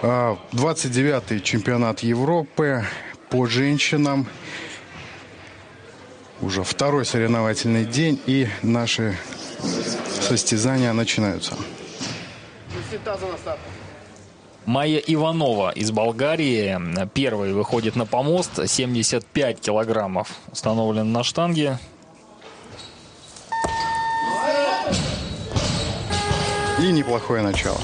29-й чемпионат Европы по женщинам. Уже второй соревновательный день, и наши состязания начинаются. Майя Иванова из Болгарии первой выходит на помост. 75 килограммов установлен на штанге. И неплохое начало.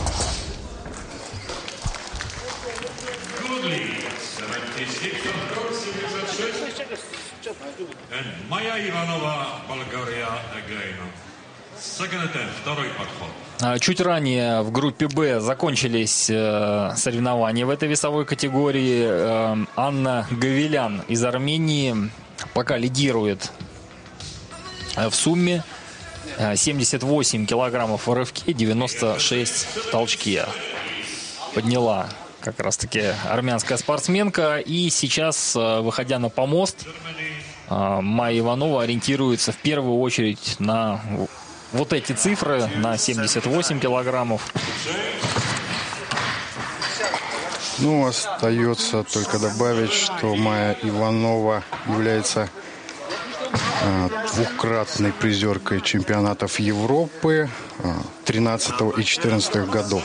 Майя Иванова, Болгария, again. Second attempt, второй подход. Чуть ранее в группе «Б» закончились соревнования в этой весовой категории. Анна Гавелян из Армении пока лидирует в сумме. 78 килограммов в рывке, 96 в толчке. Подняла как раз-таки армянская спортсменка. И сейчас, выходя на помост, Майя Иванова ориентируется в первую очередь на вот эти цифры, на 78 килограммов. Ну, остается только добавить, что Майя Иванова является двукратной призеркой чемпионатов Европы 13 и 14 годов.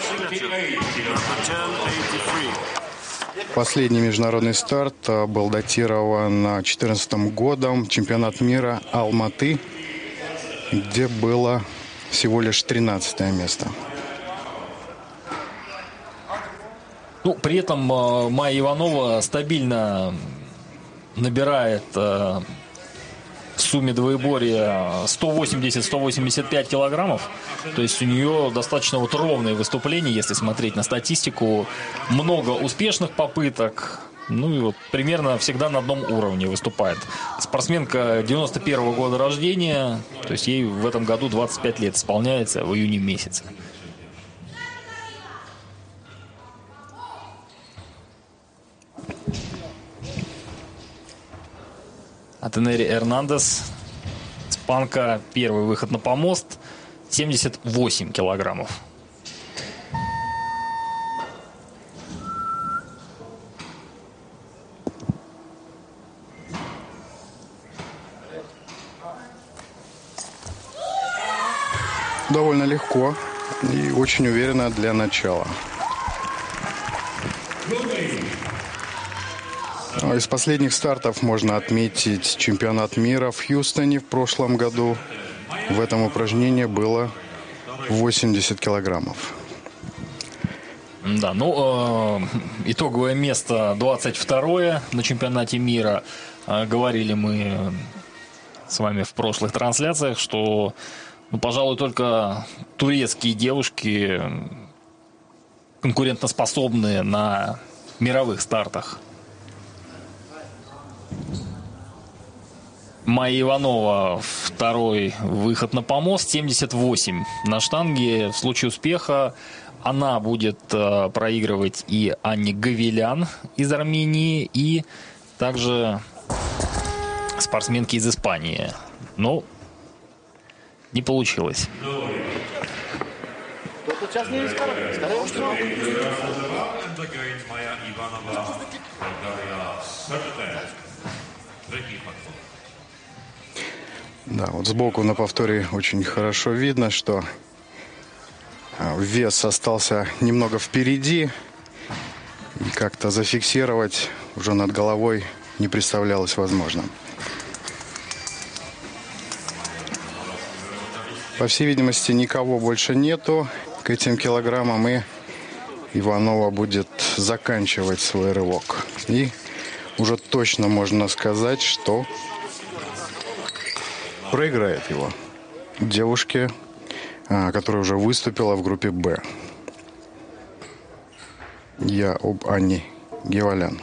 Последний международный старт был датирован 2014 годом, чемпионат мира Алматы, где было всего лишь 13 место. Ну, при этом Майя Иванова стабильно набирает в сумме двоеборья 180-185 килограммов. То есть у нее достаточно вот ровные выступления, если смотреть на статистику. Много успешных попыток. Ну и вот примерно всегда на одном уровне выступает. Спортсменка 91-го года рождения. То есть ей в этом году 25 лет исполняется в июне месяце. Атенери Эрнандес, испанка, первый выход на помост, 78 килограммов. Довольно легко и очень уверенно для начала. Из последних стартов можно отметить чемпионат мира в Хьюстоне в прошлом году. В этом упражнении было 80 килограммов. Да, ну, итоговое место 22-е на чемпионате мира. Говорили мы с вами в прошлых трансляциях, что, ну, пожалуй, только турецкие девушки конкурентоспособны на мировых стартах. Майя Иванова, второй выход на помост, 78 на штанге. В случае успеха она будет проигрывать и Анне Гавелян из Армении, и также спортсменки из Испании. Но не получилось. Да, вот сбоку на повторе очень хорошо видно, что вес остался немного впереди, и как-то зафиксировать уже над головой не представлялось возможным. По всей видимости, никого больше нету к этим килограммам, и Иванова будет заканчивать свой рывок. И уже точно можно сказать, что проиграет его девушке, которая уже выступила в группе «Б». Я об Анне Гавелян.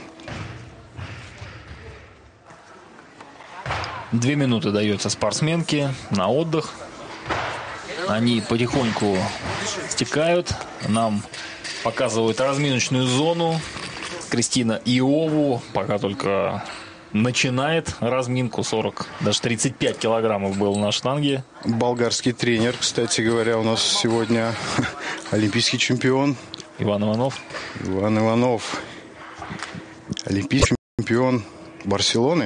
2 минуты дается спортсменке на отдых. Они потихоньку стекают. Нам показывают разминочную зону. Кристина Иову пока только начинает разминку. 40, даже 35 килограммов был на штанге. Болгарский тренер, кстати говоря, у нас сегодня олимпийский чемпион. Иван Иванов. Иван Иванов, олимпийский чемпион Барселоны.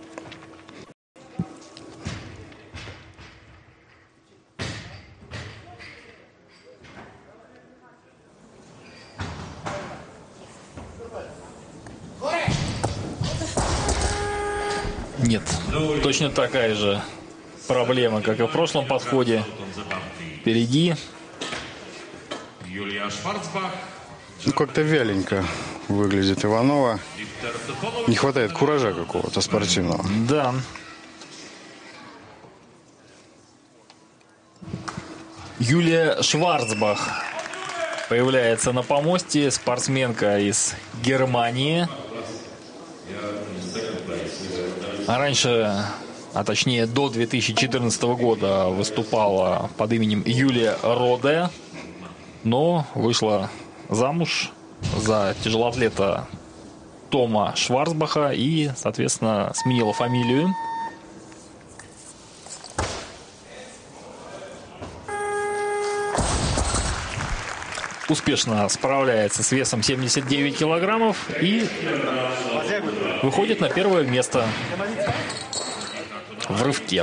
Нет, точно такая же проблема, как и в прошлом подходе. Впереди. Julia Schwarzbach. Ну, как-то вяленько выглядит Иванова. Не хватает куража какого-то спортивного. Да. Юлия Шварцбах появляется на помосте. Спортсменка из Германии. А раньше, а точнее до 2014 года выступала под именем Юлия Роде, но вышла замуж за тяжелоатлета Тома Шварцбаха и, соответственно, сменила фамилию. Успешно справляется с весом 79 килограммов и выходит на первое место в рывке.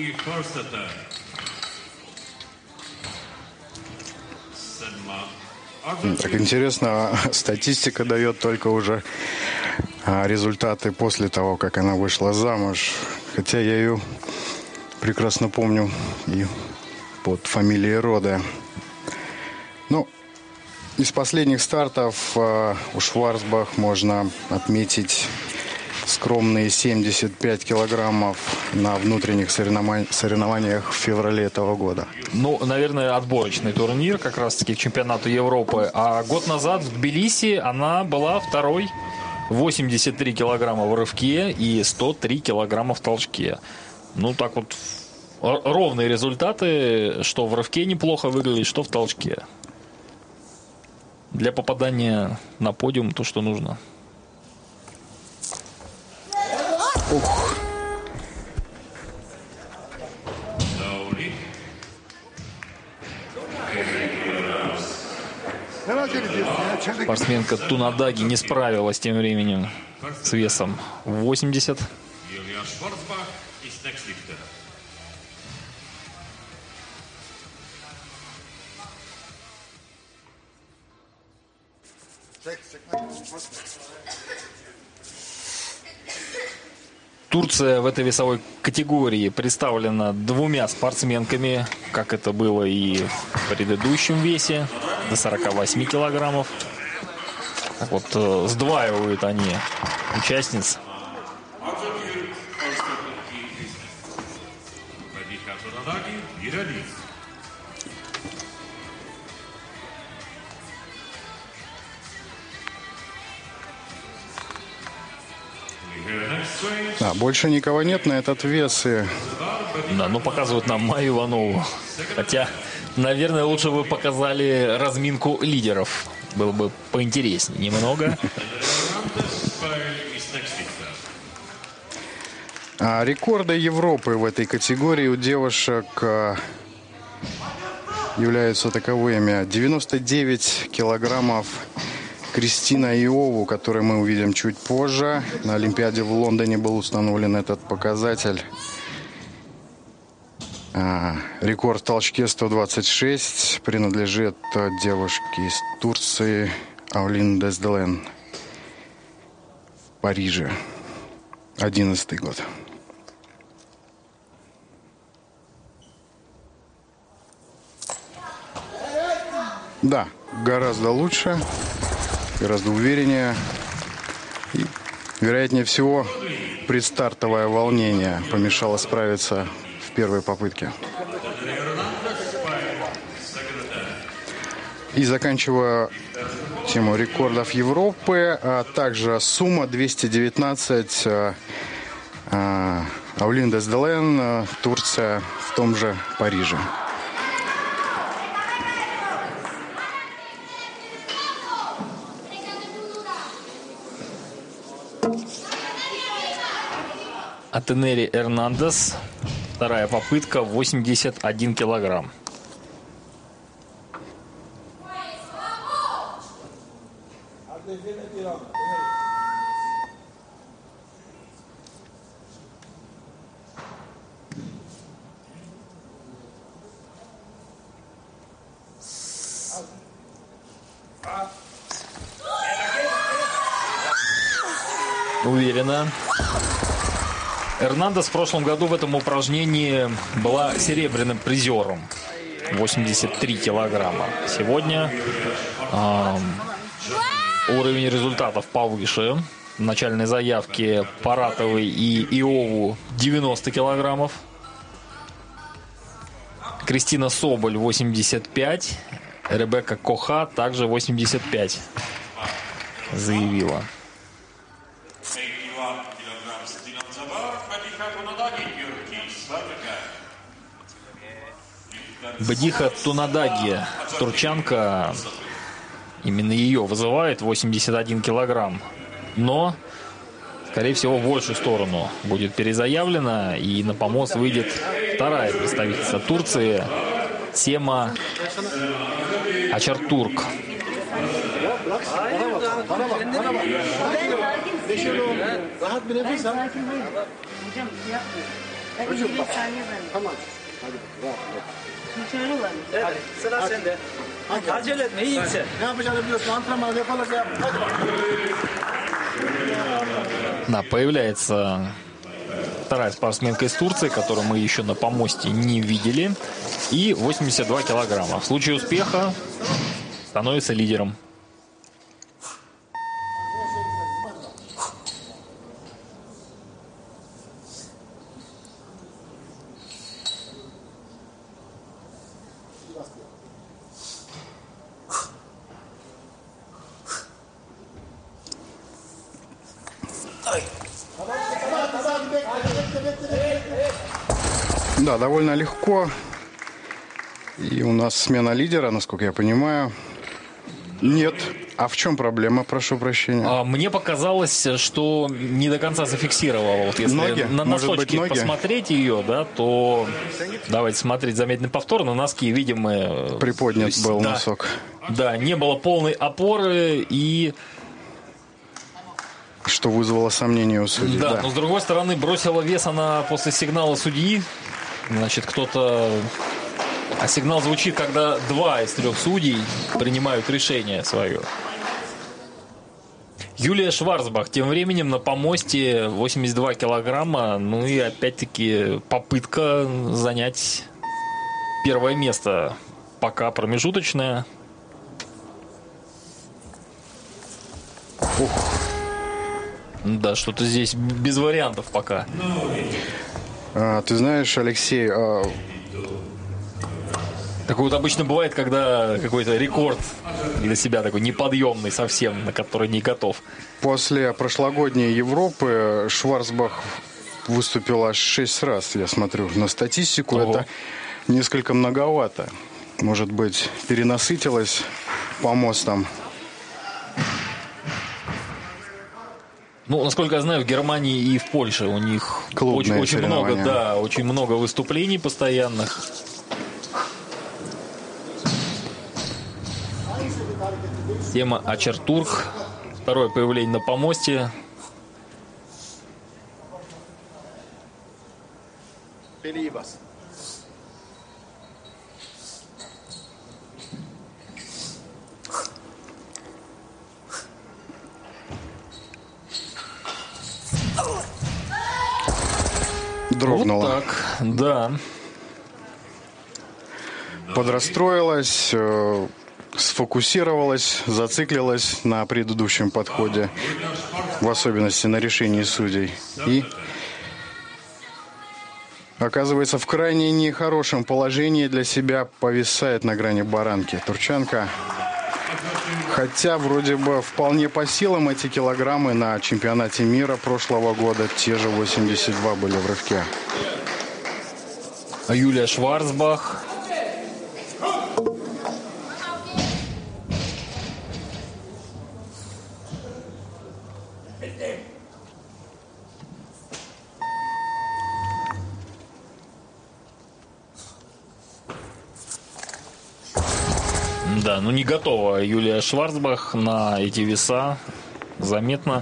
Так интересно, статистика дает только уже результаты после того, как она вышла замуж. Хотя я ее прекрасно помню и под фамилией Роде. Ну, из последних стартов у Шварцбах можно отметить скромные 75 килограммов на внутренних соревнованиях в феврале этого года. Ну, наверное, отборочный турнир как раз-таки к чемпионату Европы. А год назад в Тбилиси она была второй. 83 килограмма в рывке и 103 килограмма в толчке. Ну, так вот, ровные результаты, что в рывке неплохо выглядит, что в толчке. Для попадания на подиум то, что нужно. Ух. Спортсменка Тунадаги не справилась тем временем с весом 80. Julia Schwarzbach ist Nextlifter. Турция в этой весовой категории представлена двумя спортсменками, как это было и в предыдущем весе, до 48 килограммов. Так вот, сдваивают они участниц. Radika Tunadagi, Irani. Да, больше никого нет на этот вес. И Да, ну показывают нам Майю Иванову. Хотя, наверное, лучше бы показали разминку лидеров. Было бы поинтереснее немного. рекорды Европы в этой категории у девушек являются таковыми. 99 килограммов Кристина Иову, который мы увидим чуть позже. На Олимпиаде в Лондоне был установлен этот показатель. Рекорд в толчке 126 принадлежит девушке из Турции Аулин Дезделен в Париже. 11-й год. Да, гораздо лучше, гораздо увереннее. И, вероятнее всего, предстартовое волнение помешало справиться в первой попытке. И заканчивая тему рекордов Европы, а также сумма 219 Аулин Дезделен, Турция, в том же Париже. Атенери Эрнандес. Вторая попытка, 81 килограмм. Уверенно. Эрнандес в прошлом году в этом упражнении была серебряным призером. 83 килограмма. Сегодня уровень результатов повыше. В начальной заявке Паратовой и Иову 90 килограммов. Кристина Соболь 85. Ребекка Коха также 85 заявила. 32 килограмм Стинанцева, Бадиха Тунадаги, Юрки, Сарка. Бадиха Тунадаги, турчанка, именно ее вызывает 81 килограмм. Но, скорее всего, в большую сторону будет перезаявлена. И на помост выйдет вторая представительница Турции, Сема Ачартурк. Rahat bir nefes al. Hocam yapma. Ben 20 saniye zannediyorum. Tamam. Hadi rahat. Şöyle var. Evet, sıra sende. Acele etme, iyi misin? Ne yapacağını biliyorsun. Antrenman yaparak yap. Hadi bak. Да, появляется вторая спортсменка из Турции, которую мы еще на помосте не видели. И 82 килограмма. В случае успеха становится лидером. Да, довольно легко. И у нас смена лидера, насколько я понимаю. Нет. А в чем проблема, прошу прощения? Мне показалось, что не до конца зафиксировала. Вот если Ноги? на Может быть, носочки ноги? посмотреть ее, да, то давайте смотреть замедленный повтор. На носки, видимо, Приподнят был да, носок. Да, не было полной опоры и... Что вызвало сомнения у судей. Да, но с другой стороны, бросила вес она после сигнала судьи. Значит, кто-то... А сигнал звучит, когда 2 из 3 судей принимают решение свое. Юлия Шварцбах тем временем на помосте 82 килограмма. Ну и опять-таки попытка занять первое место. Пока промежуточное. Ух. Да, что-то здесь без вариантов пока. Ты знаешь, Алексей, Такое вот обычно бывает, когда какой-то рекорд для себя такой неподъемный совсем, на который не готов. после прошлогодней Европы Шварцбах выступила аж 6 раз, я смотрю на статистику. Ого. Это несколько многовато. Может быть, перенасытилась помостом. Ну, насколько я знаю, в Германии и в Польше у них Клубные очень много, соревнования. да, очень много выступлений постоянных. Тема Ачартурк. Второе появление на помосте. Beni iyi bas. Дрогнула. Вот так, да. Подрастроилась, сфокусировалась, зациклилась на предыдущем подходе, в особенности на решении судей. И оказывается в крайне нехорошем положении для себя, повисает на грани баранки. Турчанка, хотя вроде бы вполне по силам эти килограммы на чемпионате мира прошлого года, те же 82 были в рывке. А Юлия Шварцбах. Да, ну не готова Юлия Шварцбах на эти веса. Заметно.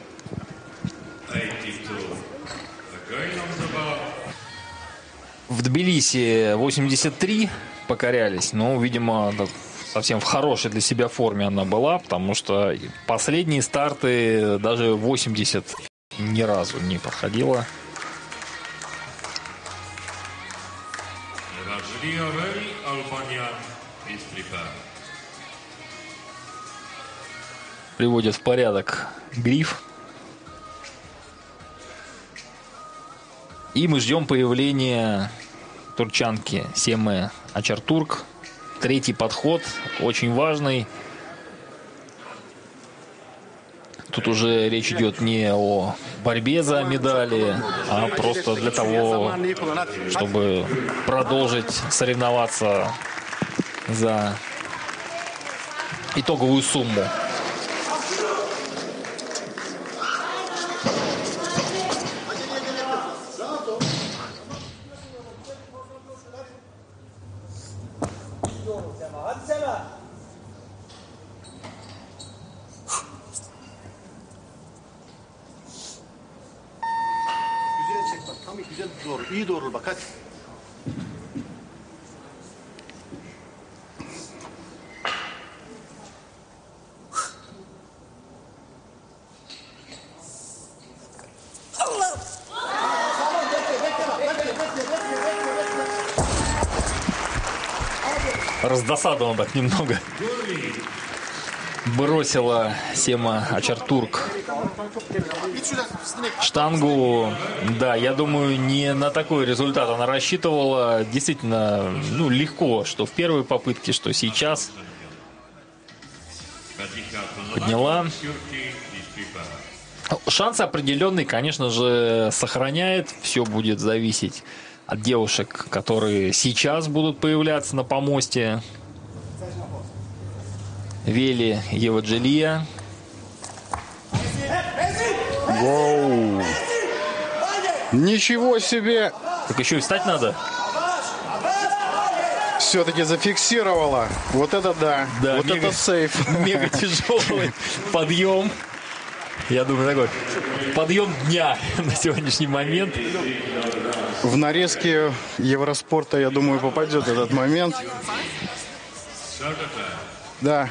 В Тбилиси 83 покорялись. Но, видимо, совсем в хорошей для себя форме она была, потому что последние старты даже 80 ни разу не проходила. Приводит в порядок гриф. И мы ждем появления турчанки Семы Ачартурк. Третий подход, очень важный. Тут уже речь идет не о борьбе за медали, а просто для того, чтобы продолжить соревноваться за итоговую сумму. Güzel çek bak. Tam güzel doğru. İyi doğru bak hadi. Раздосадован так немного. Бросила Сема Ачартурк штангу. Да, я думаю, не на такой результат она рассчитывала. Действительно, ну, легко, что в первой попытке, что сейчас. Подняла. Шанс определенный, конечно же, сохраняет. Все будет зависеть от девушек, которые сейчас будут появляться на помосте. Вели Еваджелия. Воу. Ничего себе! Так еще и встать надо. Все-таки зафиксировала. Вот это да. Да, вот мега, это сейф. мега тяжелый подъем. Я думаю, такой подъем дня на сегодняшний момент. В нарезке Евроспорта, я думаю, попадет этот момент. Да.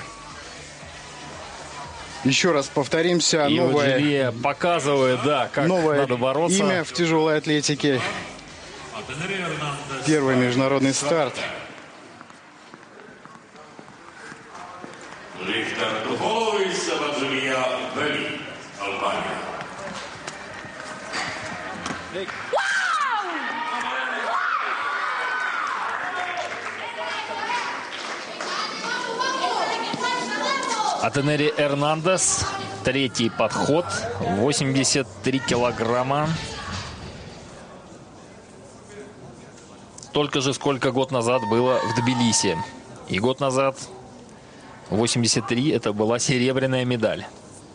Еще раз повторимся. И Новое, Еваджелия показывает, да, как новое надо бороться. имя в тяжелой атлетике. Первый международный старт. Richard Duhois, Еваджелия Вели, Албания. Атенери Эрнандес. Третий подход. 83 килограмма. Столько же, сколько год назад было в Тбилиси. И год назад 83 это была серебряная медаль.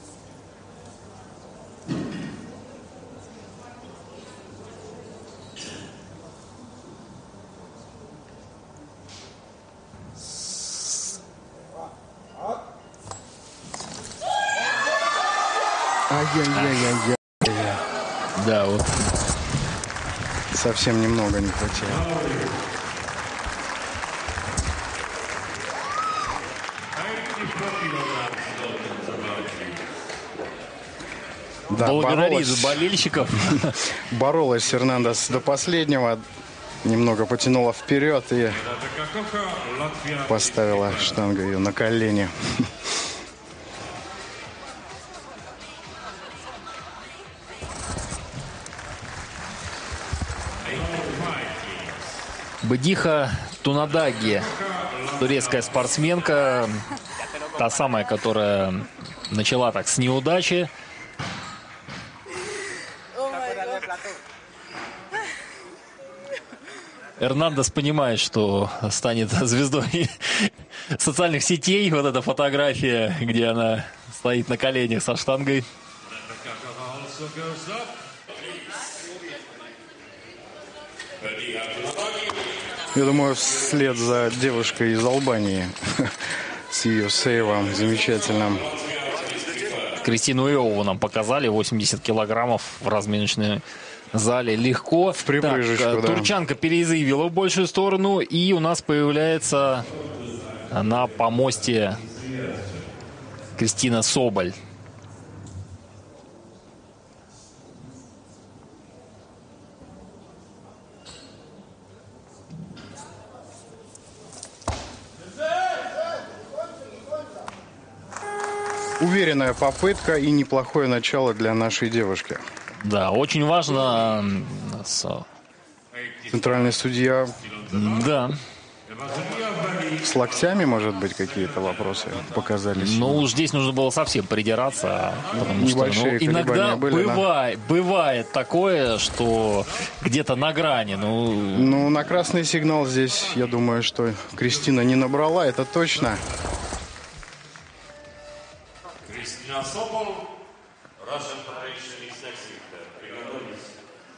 Ай-яй-яй-яй-яй. Да, вот. Совсем немного не хватило. Да, Благодарит болельщиков. боролась Эрнандес до последнего. Немного потянула вперед и поставила штангу ее на колени. Бдиха Тунадаги, турецкая спортсменка, та самая, которая начала так с неудачи. Эрнандес понимает, что станет звездой социальных сетей. Вот эта фотография, где она стоит на коленях со штангой. Я думаю, вслед за девушкой из Албании с ее сейвом замечательным. Кристину Иову нам показали, 80 килограммов в разминочной зале. Легко. В припрыжечку, да. Турчанка перезаявила в большую сторону. И у нас появляется на помосте Кристина Соболь. Уверенная попытка и неплохое начало для нашей девушки. Да, очень важно. Центральный судья Да. с локтями, может быть, какие-то вопросы показались. Ну, здесь нужно было совсем придираться, потому что Небольшие иногда колебания были, бывает такое, что где-то на грани. Ну, на красный сигнал здесь, я думаю, что Кристина не набрала, это точно. Кристина Собол, Russian Federation Sex Center. Приготовились.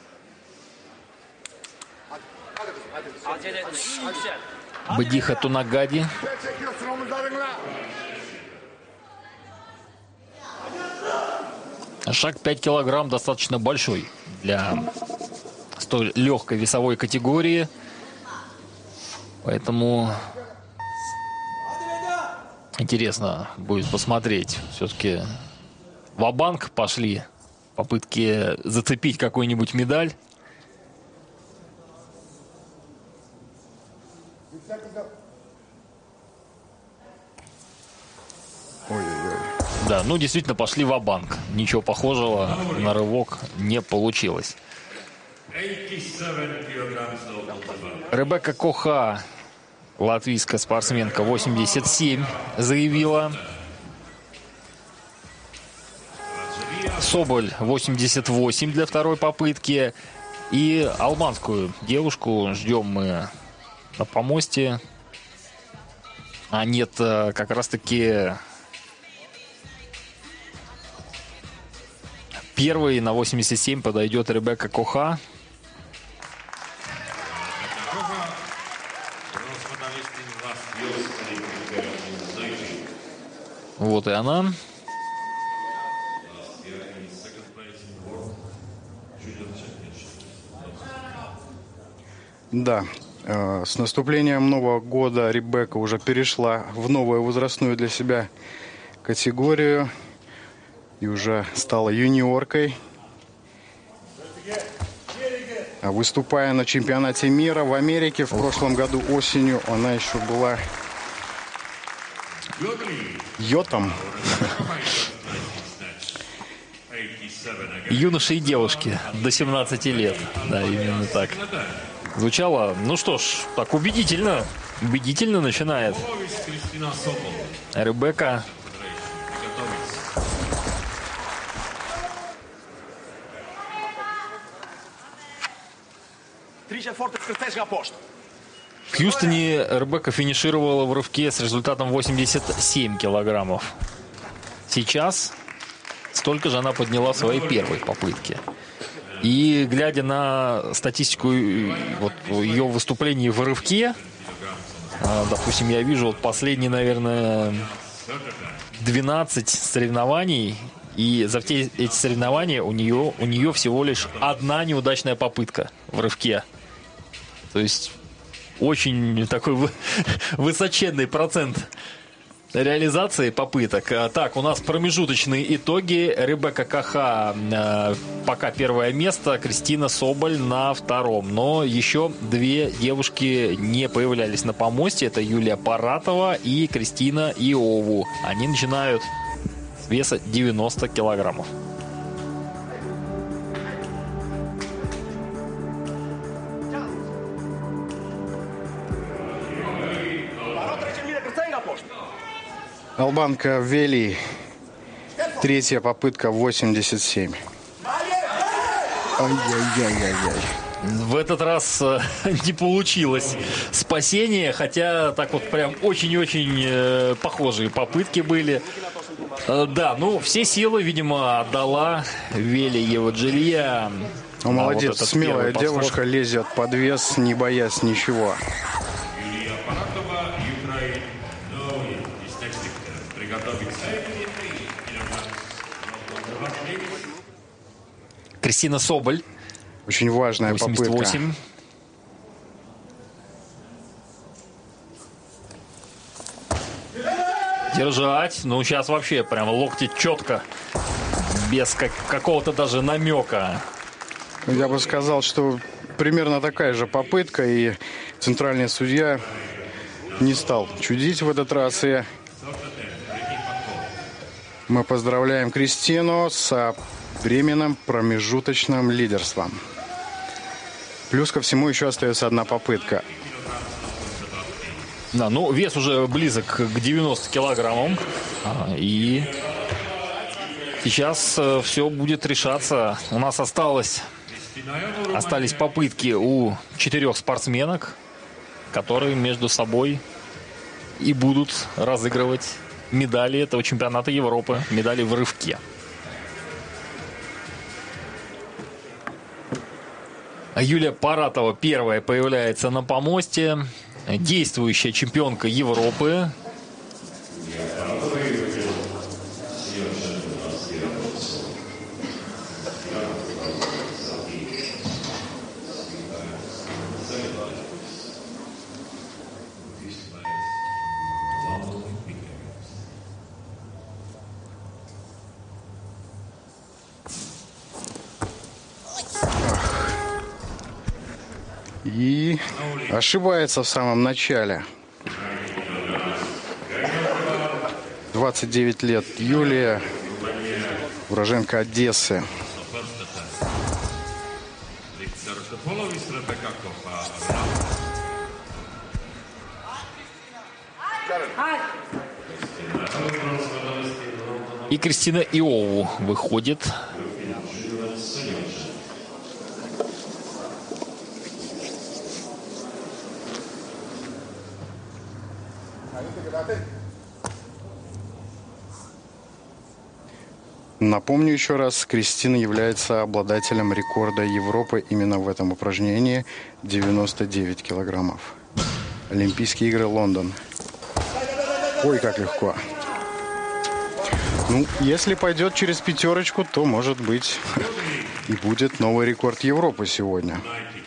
Acele etme, iyi yüksel. Бдиха Тунагади. Шаг 5 килограмм достаточно большой для столь легкой весовой категории. Поэтому интересно будет посмотреть. Все-таки ва-банк пошли попытки зацепить какую-нибудь медаль. Ой-ой-ой. Да, ну действительно пошли ва-банк. Ничего похожего на рывок не получилось. 87 kilograms local development. Ребекка Коха, латвийская спортсменка, 87 заявила. Соболь 88 для второй попытки. И албанскую девушку ждем мы на помосте. А нет, как раз-таки первый на 87 подойдет Ребекка Коха. Вот и она. Да, с наступлением Нового года Ребекка уже перешла в новую возрастную для себя категорию и уже стала юниоркой. А выступая на чемпионате мира в Америке в прошлом году осенью, она еще была йотом. Юноши и девушки до 17 лет. Да, именно так. Звучало, ну что ж, так убедительно. Убедительно начинает Кристина Собол. Ребекка. В Хьюстоне Ребекка финишировала в рывке с результатом 87 килограммов. Сейчас столько же она подняла в своей первой попытке. И глядя на статистику вот, ее выступлений в рывке, допустим, я вижу вот последние, наверное, 12 соревнований, и за все эти соревнования у нее всего лишь одна неудачная попытка в рывке. То есть очень такой высоченный процент реализации попыток. Так, у нас промежуточные итоги. Ребекка Коха пока первое место, Кристина Соболь на втором. Но еще две девушки не появлялись на помосте. Это Юлия Паратова и Кристина Иову. Они начинают с веса 90 килограммов. Албанка Вели. Третья попытка 87. Ай-яй-яй-яй-яй. В этот раз не получилось спасение, хотя так вот прям очень-очень похожие попытки были. Да, ну все силы, видимо, отдала Вели Еваджилья. Ну, молодец, вот смелая девушка лезет под вес, не боясь ничего. Юлия Паратова, Украина. Кристина Соболь. Очень важная попытка. 88. Держать. Ну, сейчас вообще прямо локти четко. Без какого-то даже намека. Я бы сказал, что примерно такая же попытка, и центральный судья не стал чудить в этот раз. И мы поздравляем Кристину с временным промежуточным лидерством. Плюс ко всему еще остается одна попытка. Да, ну, вес уже близок к 90 килограммам. И сейчас все будет решаться. У нас остались попытки у 4 спортсменок, которые между собой и будут разыгрывать медали этого чемпионата Европы, медали в рывке. Юлия Паратова первая появляется на помосте. Действующая чемпионка Европы. И ошибается в самом начале. 29 лет. Юлия, уроженка Одессы. И Кристина Иову выходит. Напомню еще раз, Кристина является обладателем рекорда Европы именно в этом упражнении. 99 килограммов. Олимпийские игры Лондон. Ой, как легко. Ну, если пойдет через пятерочку, то, может быть, и будет новый рекорд Европы сегодня.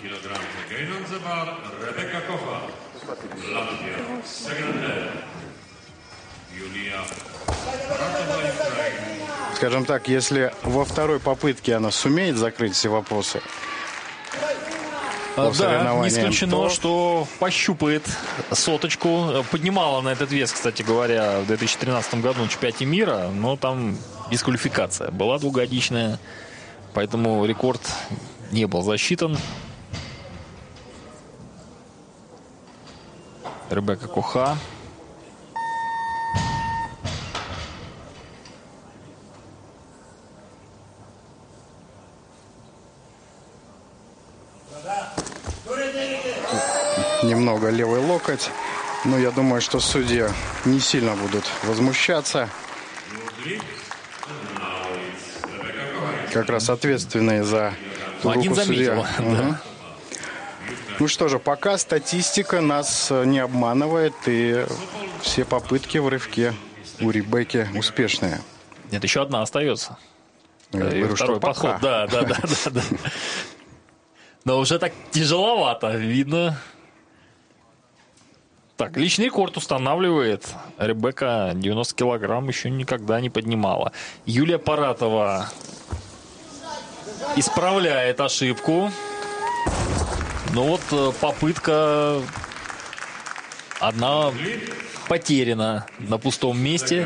Скажем так, если во второй попытке она сумеет закрыть все вопросы, да, не исключено, что пощупает соточку. Поднимала на этот вес, кстати говоря, в 2013 году на чемпионате мира, но там дисквалификация была двухгодичная, поэтому рекорд не был засчитан. Ребекка Коха. Немного левый локоть. Но я думаю, что судьи не сильно будут возмущаться. Как раз ответственные за один заметил. Да. Ну что же, пока статистика нас не обманывает. И все попытки в рывке у Ребекки успешные. Нет, еще одна остается. Я говорю, второй подход. Да. Но уже так тяжеловато, видно. Так, личный рекорд устанавливает. Ребекка 90 килограмм еще никогда не поднимала. Юлия Паратова исправляет ошибку. Ну вот попытка одна потеряна на пустом месте.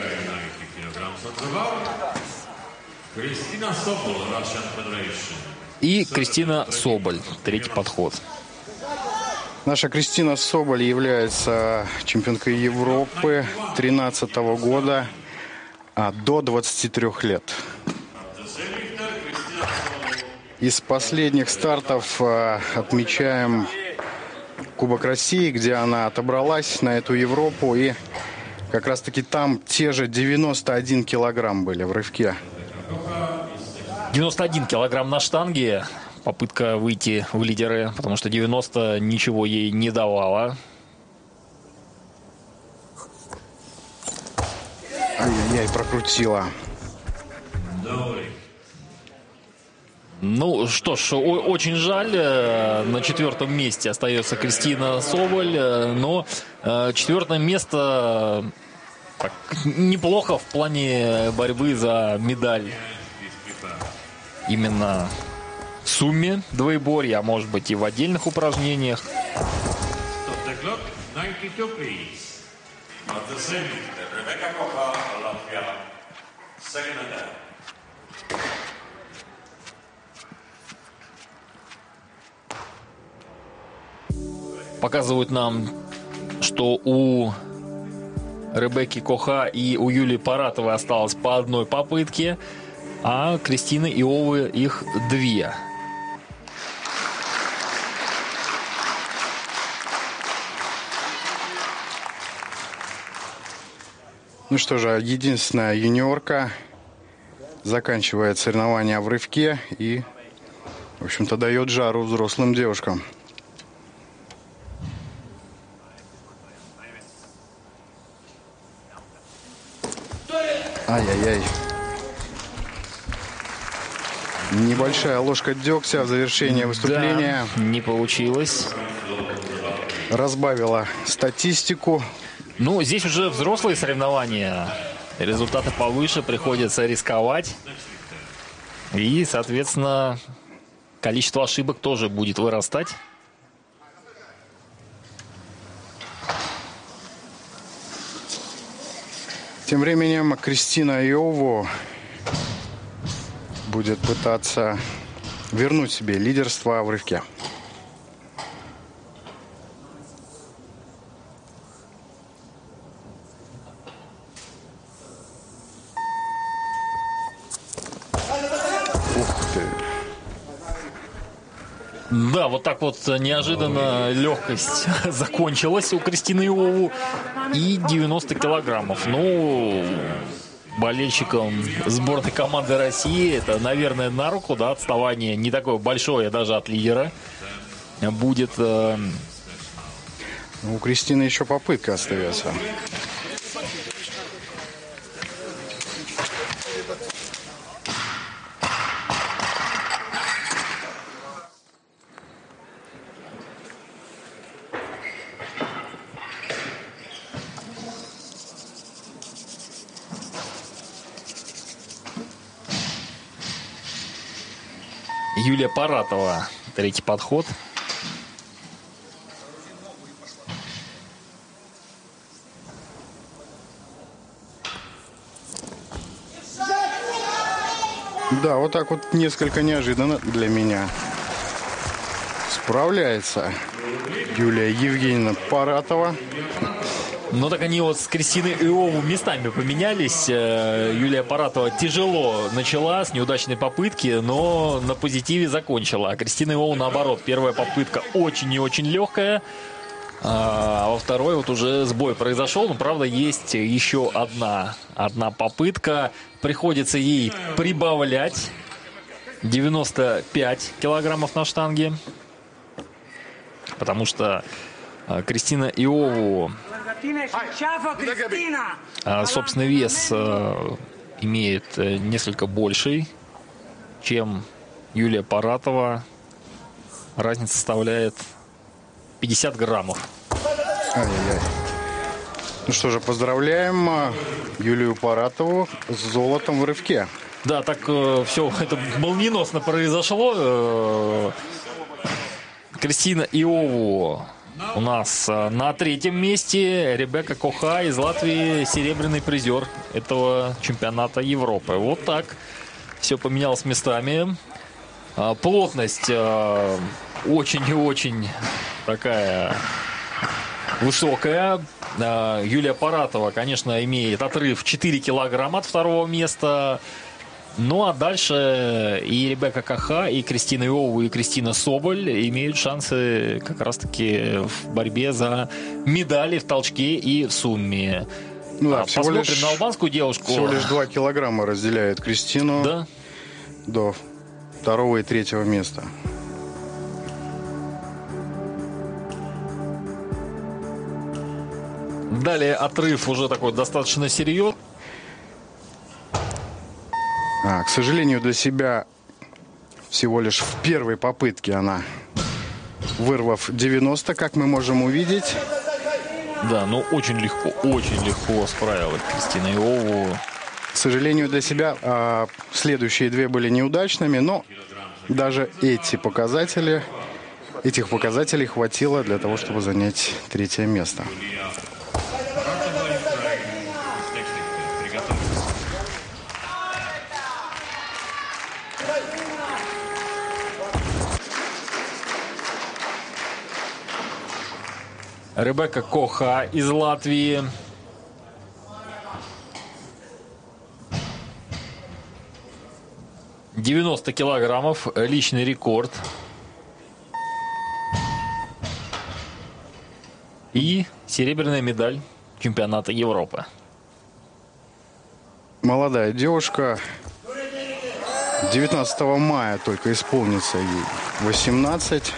И Кристина Соболь, третий подход. Наша Кристина Соболь является чемпионкой Европы 2013 года до 23 лет. Из последних стартов отмечаем Кубок России, где она отобралась на эту Европу. И как раз-таки там те же 91 килограмм были в рывке. 91 килограмм на штанге. Попытка выйти в лидеры, потому что 90 ничего ей не давало. Ай-яй-яй, прокрутила. Ну что ж, очень жаль. На 4-м месте остается Кристина Соболь. Но 4-е место так, неплохо в плане борьбы за медаль. Именно в сумме двоеборья, а может быть и в отдельных упражнениях. Stop the clock. 92, please. At the semi, Rebecca Kocha, Latvia. Second medal. Показывают нам, что у Ребекки Коха и у Юлии Паратовой осталось по одной попытке, а Кристины Иовы их 2. Ну что же, единственная юниорка заканчивает соревнования в рывке и, в общем-то, дает жару взрослым девушкам. Ай-яй-яй. Небольшая ложка дегтя в завершении выступления. Да, не получилось. Разбавила статистику. Ну, здесь уже взрослые соревнования. Результаты повыше, приходится рисковать. И, соответственно, количество ошибок тоже будет вырастать. Тем временем Кристина Иову будет пытаться вернуть себе лидерство в рывке. Ух ты. Да, вот так вот неожиданно легкость закончилась у Кристины Иову. И 90 килограммов. Ну, болельщикам сборной команды России это, наверное, на руку, да, отставание не такое большое даже от лидера будет. У Кристины еще попытка остается. Юлия Паратова, третий подход. Да, вот так вот несколько неожиданно для меня справляется Юлия Евгеньевна Паратова. Ну так они вот с Кристиной Иову местами поменялись. Юлия Паратова тяжело начала с неудачной попытки, но на позитиве закончила. А Кристина Иову наоборот. Первая попытка очень и очень легкая. А во второй вот уже сбой произошел. Но правда есть еще одна попытка. Приходится ей прибавлять 95 килограммов на штанге. Потому что Кристина Иову собственный вес имеет несколько больший, чем Юлия Паратова. Разница составляет 50 граммов. Ай-яй-яй. Ну что же, поздравляем Юлию Паратову с золотом в рывке. Да, так все это молниеносно произошло. Кристина Иову у нас на третьем месте. Ребекка Коха из Латвии, серебряный призер этого чемпионата Европы. Вот так все поменялось местами. Плотность очень и очень такая высокая. Юлия Паратова, конечно, имеет отрыв 4 килограмма от второго места. Ну а дальше и Ребекка Коха, и Кристина Иову, и Кристина Соболь имеют шансы как раз-таки в борьбе за медали в толчке и в сумме. Ну да, посмотрим на албанскую девушку. Всего лишь 2 килограмма разделяет Кристину, да? До второго и третьего места. Далее отрыв уже такой достаточно серьезный. К сожалению, для себя всего лишь в первой попытке она, вырвав 90, как мы можем увидеть. Да, ну очень легко справилась Кристина Иову. К сожалению для себя, следующие две были неудачными, но даже этих показателей хватило для того, чтобы занять третье место. Ребекка Коха из Латвии. «90 килограммов», личный рекорд. И серебряная медаль чемпионата Европы. Молодая девушка. 19 мая только исполнится ей 18.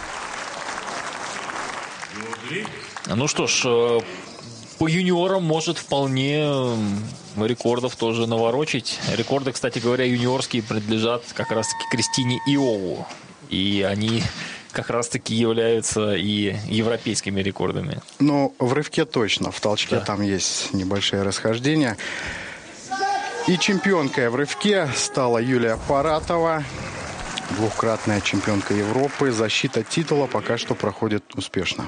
Ну что ж, по юниорам может вполне рекордов тоже наворочить. Рекорды, кстати говоря, юниорские принадлежат как раз-таки Кристине Иову. И они как раз-таки являются и европейскими рекордами. Ну, в рывке точно. В толчке Да. там есть небольшие расхождения. И чемпионкой в рывке стала Юлия Паратова. Двукратная чемпионка Европы. Защита титула пока что проходит успешно.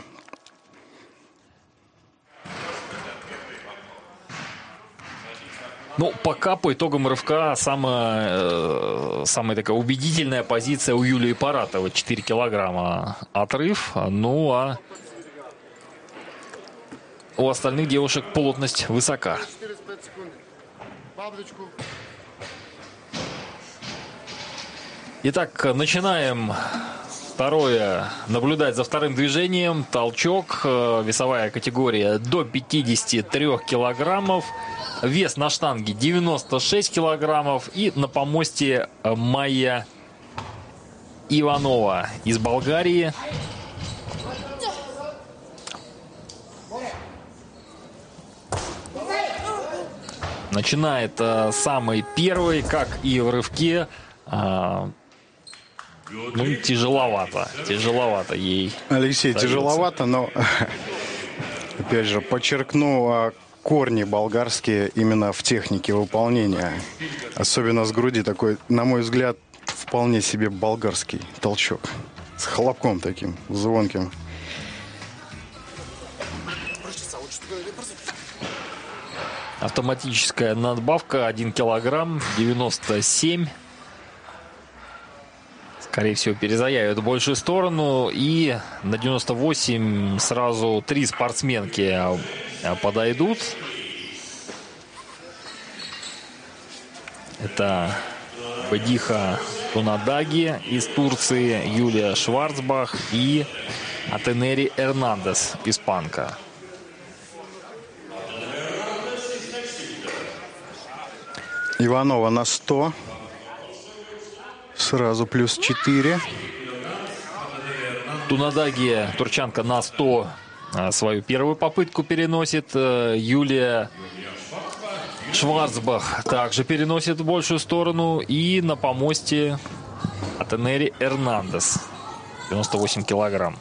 Ну, пока по итогам рывка самая такая убедительная позиция у Юлии Паратовой. 4 килограмма отрыв. Ну, а у остальных девушек плотность высока. Итак, начинаем наблюдать за вторым движением. Толчок, весовая категория до 53 килограммов. Вес на штанге 96 килограммов. И на помосте Майя Иванова из Болгарии. Начинает самый первый, как и в рывке. Ну, тяжеловато ей. Алексей, дается. тяжеловато, но опять же подчеркну корни болгарские именно в технике выполнения. Особенно с груди такой, на мой взгляд, вполне себе болгарский толчок. С хлопком таким звонким. Автоматическая надбавка 1 килограмм, 97. Скорее всего, перезаявят в большую сторону. И на 98 сразу 3 спортсменки подойдут. Это Бедиха Тунадаги из Турции, Юлия Шварцбах и Атенери Эрнандес, испанка. Иванова на 100. Сразу плюс 4. Тунадаги, турчанка, на 100 свою первую попытку переносит. Юлия Шварцбах также переносит в большую сторону. И на помосте Атенери Эрнандес, 98 килограмм.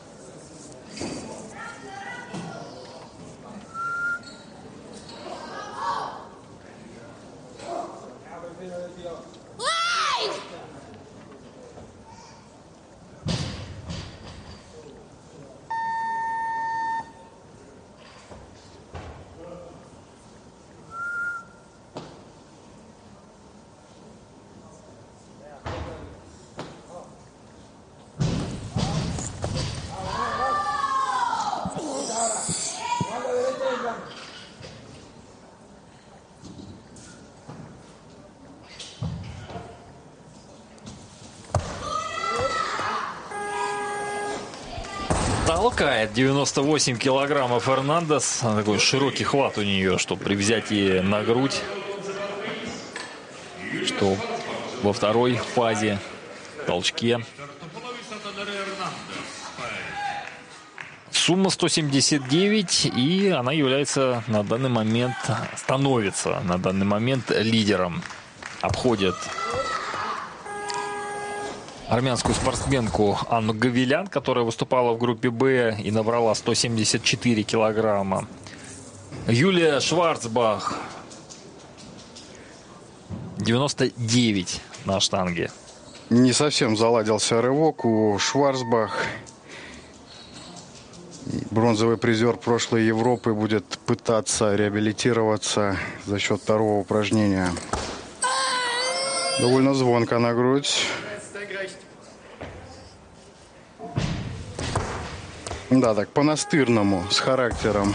Толкает 98 килограммов Эрнандес. Такой широкий хват у нее, что при взятии на грудь, что во второй фазе толчке. Сумма 179, и она является на данный момент, становится на данный момент лидером. Обходит армянскую спортсменку Анну Гавилян, которая выступала в группе «Б» и набрала 174 килограмма. Юлия Шварцбах 99 на штанге. Не совсем заладился рывок у Шварцбах. Бронзовый призер прошлой Европы будет пытаться реабилитироваться за счет второго упражнения. Довольно звонко на грудь. Да, так по-настырному, с характером.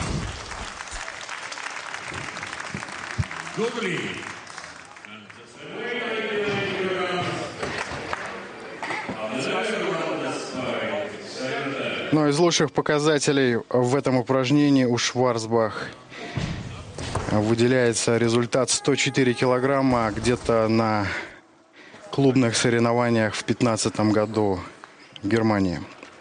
Но из лучших показателей в этом упражнении у Шварцбах выделяется результат 104 килограмма где-то на клубных соревнованиях в 2015 году в Германии.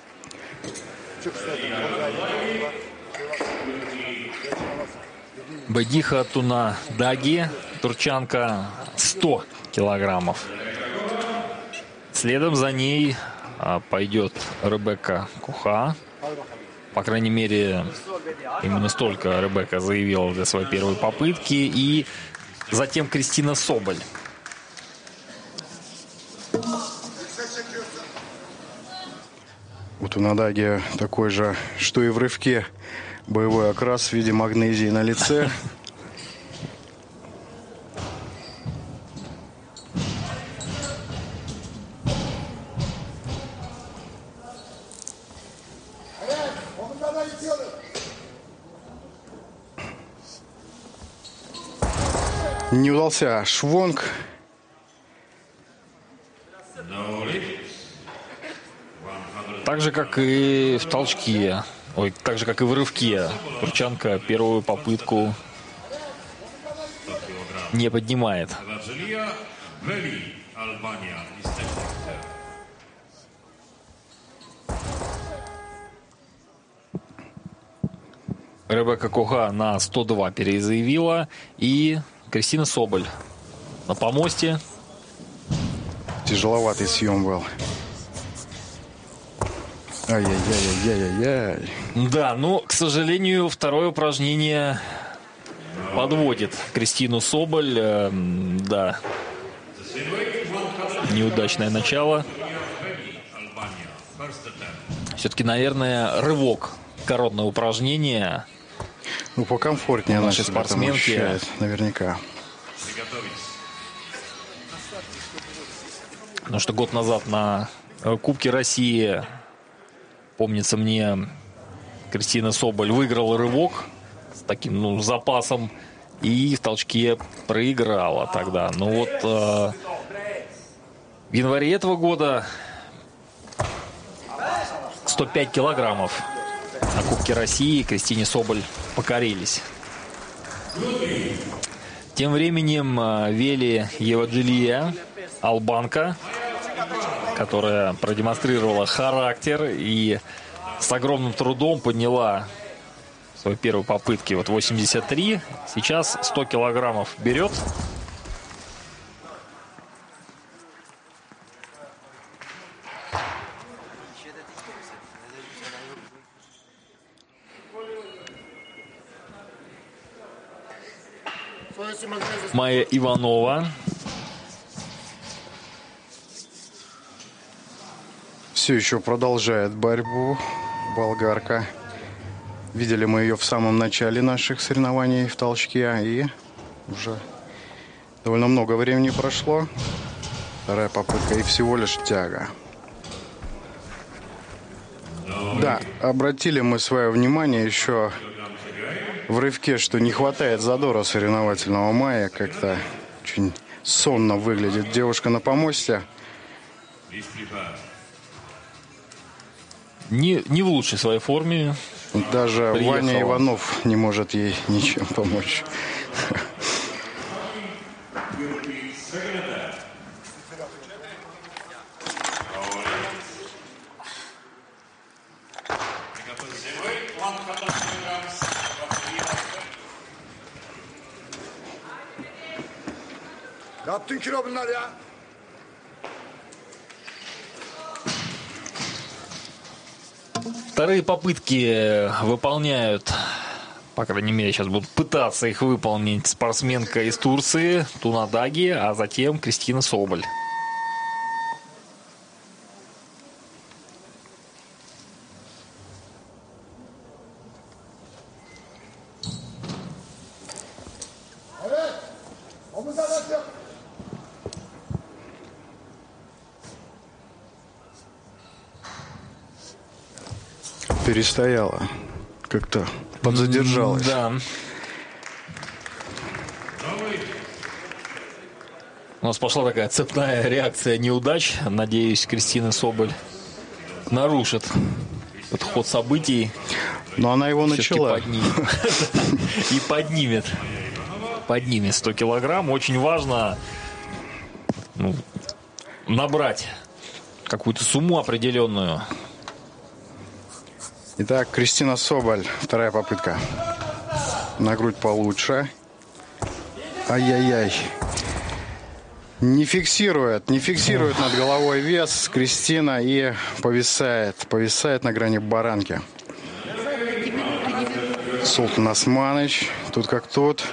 Бадиха Туна Даги, турчанка, 100 килограммов. Следом за ней пойдет Ребекка Коха. По крайней мере, именно столько Ребекка заявила для своей первой попытки. И затем Кристина Соболь. Вот у Надаги такой же, что и в рывке, боевой окрас в виде магнезии на лице. Не удался швонг. Так же, как и в толчке. Ой, так же, как и в рывке. Турчанка первую попытку не поднимает. Ребекка Коха на 102 перезаявила. И Кристина Соболь на помосте. Тяжеловатый съем был. Ай-яй-яй-яй-яй-яй. Да, но, к сожалению, второе упражнение подводит Кристину Соболь. Да. Неудачное начало. Все-таки, наверное, рывок. Коронное упражнение. Ну, покомфортнее наши спортсменки. Наверняка. Потому что год назад на Кубке России, помнится мне, Кристина Соболь выиграла рывок с таким, запасом. И в толчке проиграла тогда. Но вот в январе этого года 105 килограммов на Кубке России Кристине Соболь покорились. Тем временем Вели Еваджилия, албанка, которая продемонстрировала характер и с огромным трудом подняла в своей первой попытке 83. Сейчас 100 килограммов берет. Майя Иванова. Все еще продолжает борьбу болгарка. Видели мы ее в самом начале наших соревнований в толчке. И уже довольно много времени прошло. Вторая попытка и всего лишь тяга. Да, обратили мы свое внимание еще в рывке, что не хватает задора соревновательного Майя. Как-то очень сонно выглядит девушка на помосте. Не в лучшей своей форме. Даже приехала. Ваня Иванов не может ей ничем помочь. Ne yaptın kilo bunlar ya? Вторые попытки выполняют, по крайней мере, сейчас будут пытаться их выполнить спортсменка из Турции Тунадаги, а затем Кристина Соболь. Перестояла. Как-то подзадержалась. Да. У нас пошла такая цепная реакция неудач. Надеюсь, Кристина Соболь нарушит этот ход событий. Но она его начала. И поднимет. Поднимет 100 килограмм. Очень важно набрать какую-то сумму определенную. Итак, Кристина Соболь. Вторая попытка. На грудь получше. Ай-яй-яй. Не фиксирует над головой вес Кристина и повисает на грани баранки. Султан Османыч, тут как тут.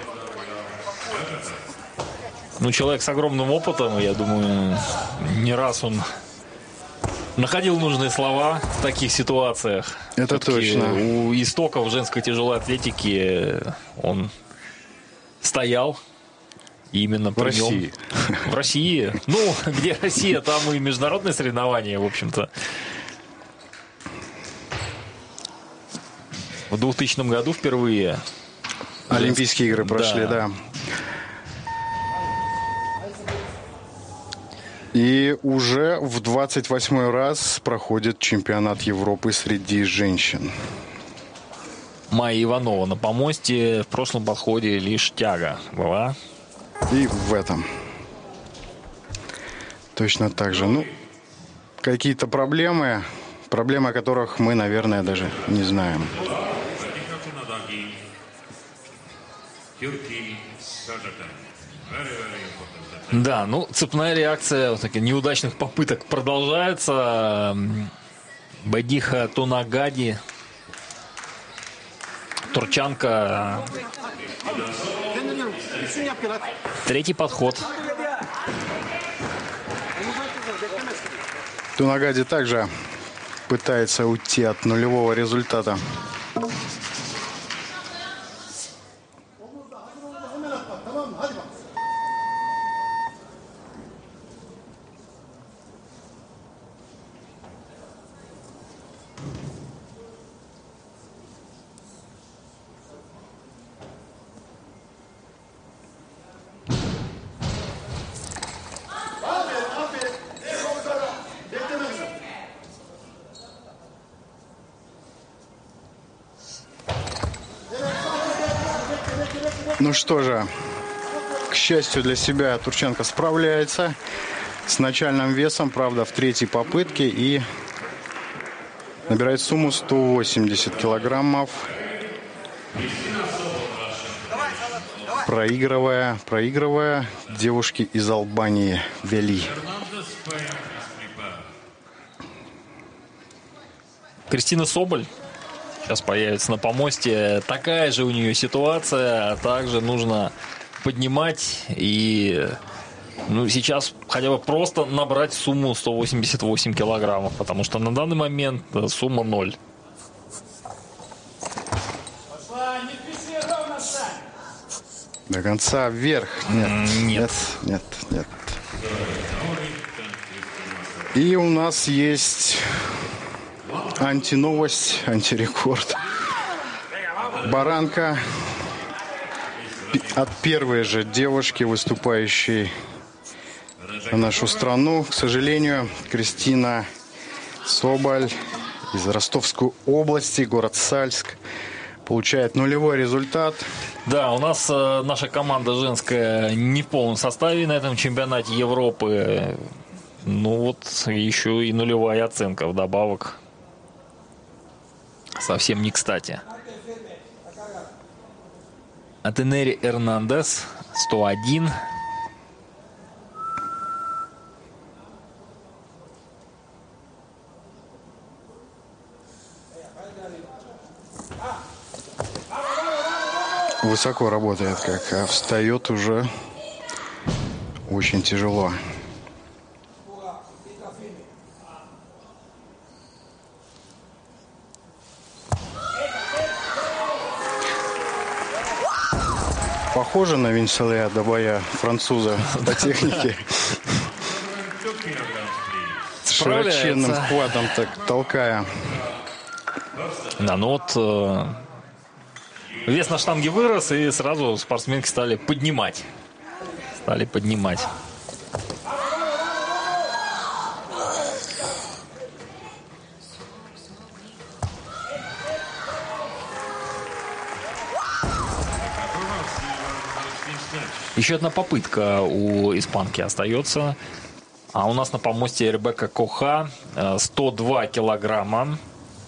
Человек с огромным опытом, я думаю, не раз он находил нужные слова в таких ситуациях. Это Все-таки точно. У истоков женской тяжелой атлетики он стоял именно В России. В России. Где Россия, там и международные соревнования, в общем-то. В 2000 году впервые Олимпийские игры прошли, да. И уже в 28-й раз проходит чемпионат Европы среди женщин. Майя Иванова на помосте. В прошлом подходе лишь тяга была. И в этом. Точно так же. Какие-то проблемы, о которых мы, наверное, даже не знаем. Да, цепная реакция таких неудачных попыток продолжается. Бадиха Тунагади, турчанка. Третий подход. Тунагади также пытается уйти от нулевого результата. Ну что же, к счастью для себя, турчанка справляется с начальным весом, правда, в третьей попытке, и набирает сумму 180 килограммов, проигрывая девушке из Албании Вели. Кристина Соболь сейчас появится на помосте. Такая же у нее ситуация. Также нужно поднимать и сейчас хотя бы просто набрать сумму 188 килограммов, потому что на данный момент сумма 0. До конца вверх. Нет. И у нас есть антиновость, антирекорд. Баранка от первой же девушки, выступающей в нашу страну. К сожалению, Кристина Соболь из Ростовской области, город Сальск, получает нулевой результат. Да, у нас наша команда женская не в полном составе на этом чемпионате Европы. Еще и нулевая оценка вдобавок. Совсем не кстати. Атенери Эрнандес, 101. высоко работает, а встает уже очень тяжело. Похоже на Винселя до боя француза по технике. С широченным хватом так толкая. Да, ну вот вес на штанге вырос, и сразу спортсменки стали поднимать. Еще одна попытка у испанки остается. А у нас на помосте Ребекка Коха, 102 килограмма.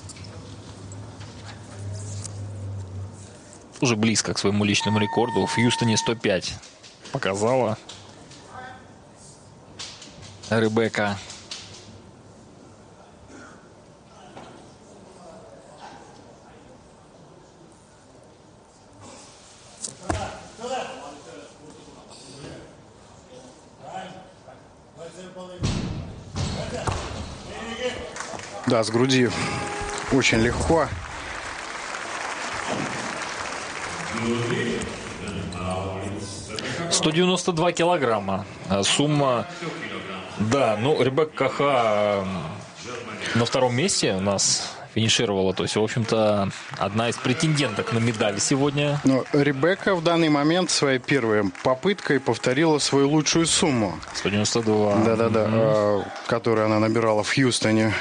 Уже близко к своему личному рекорду. В Хьюстоне 105 показала Ребекка. Да, с груди очень легко. — 192 килограмма. Сумма... Да, ну, Ребекка Коха на втором месте у нас финишировала. То есть, в общем-то, одна из претенденток на медаль сегодня. Но Ребекка в данный момент своей первой попыткой повторила свою лучшую сумму. 192. Да-да-да, которую она набирала в Хьюстоне.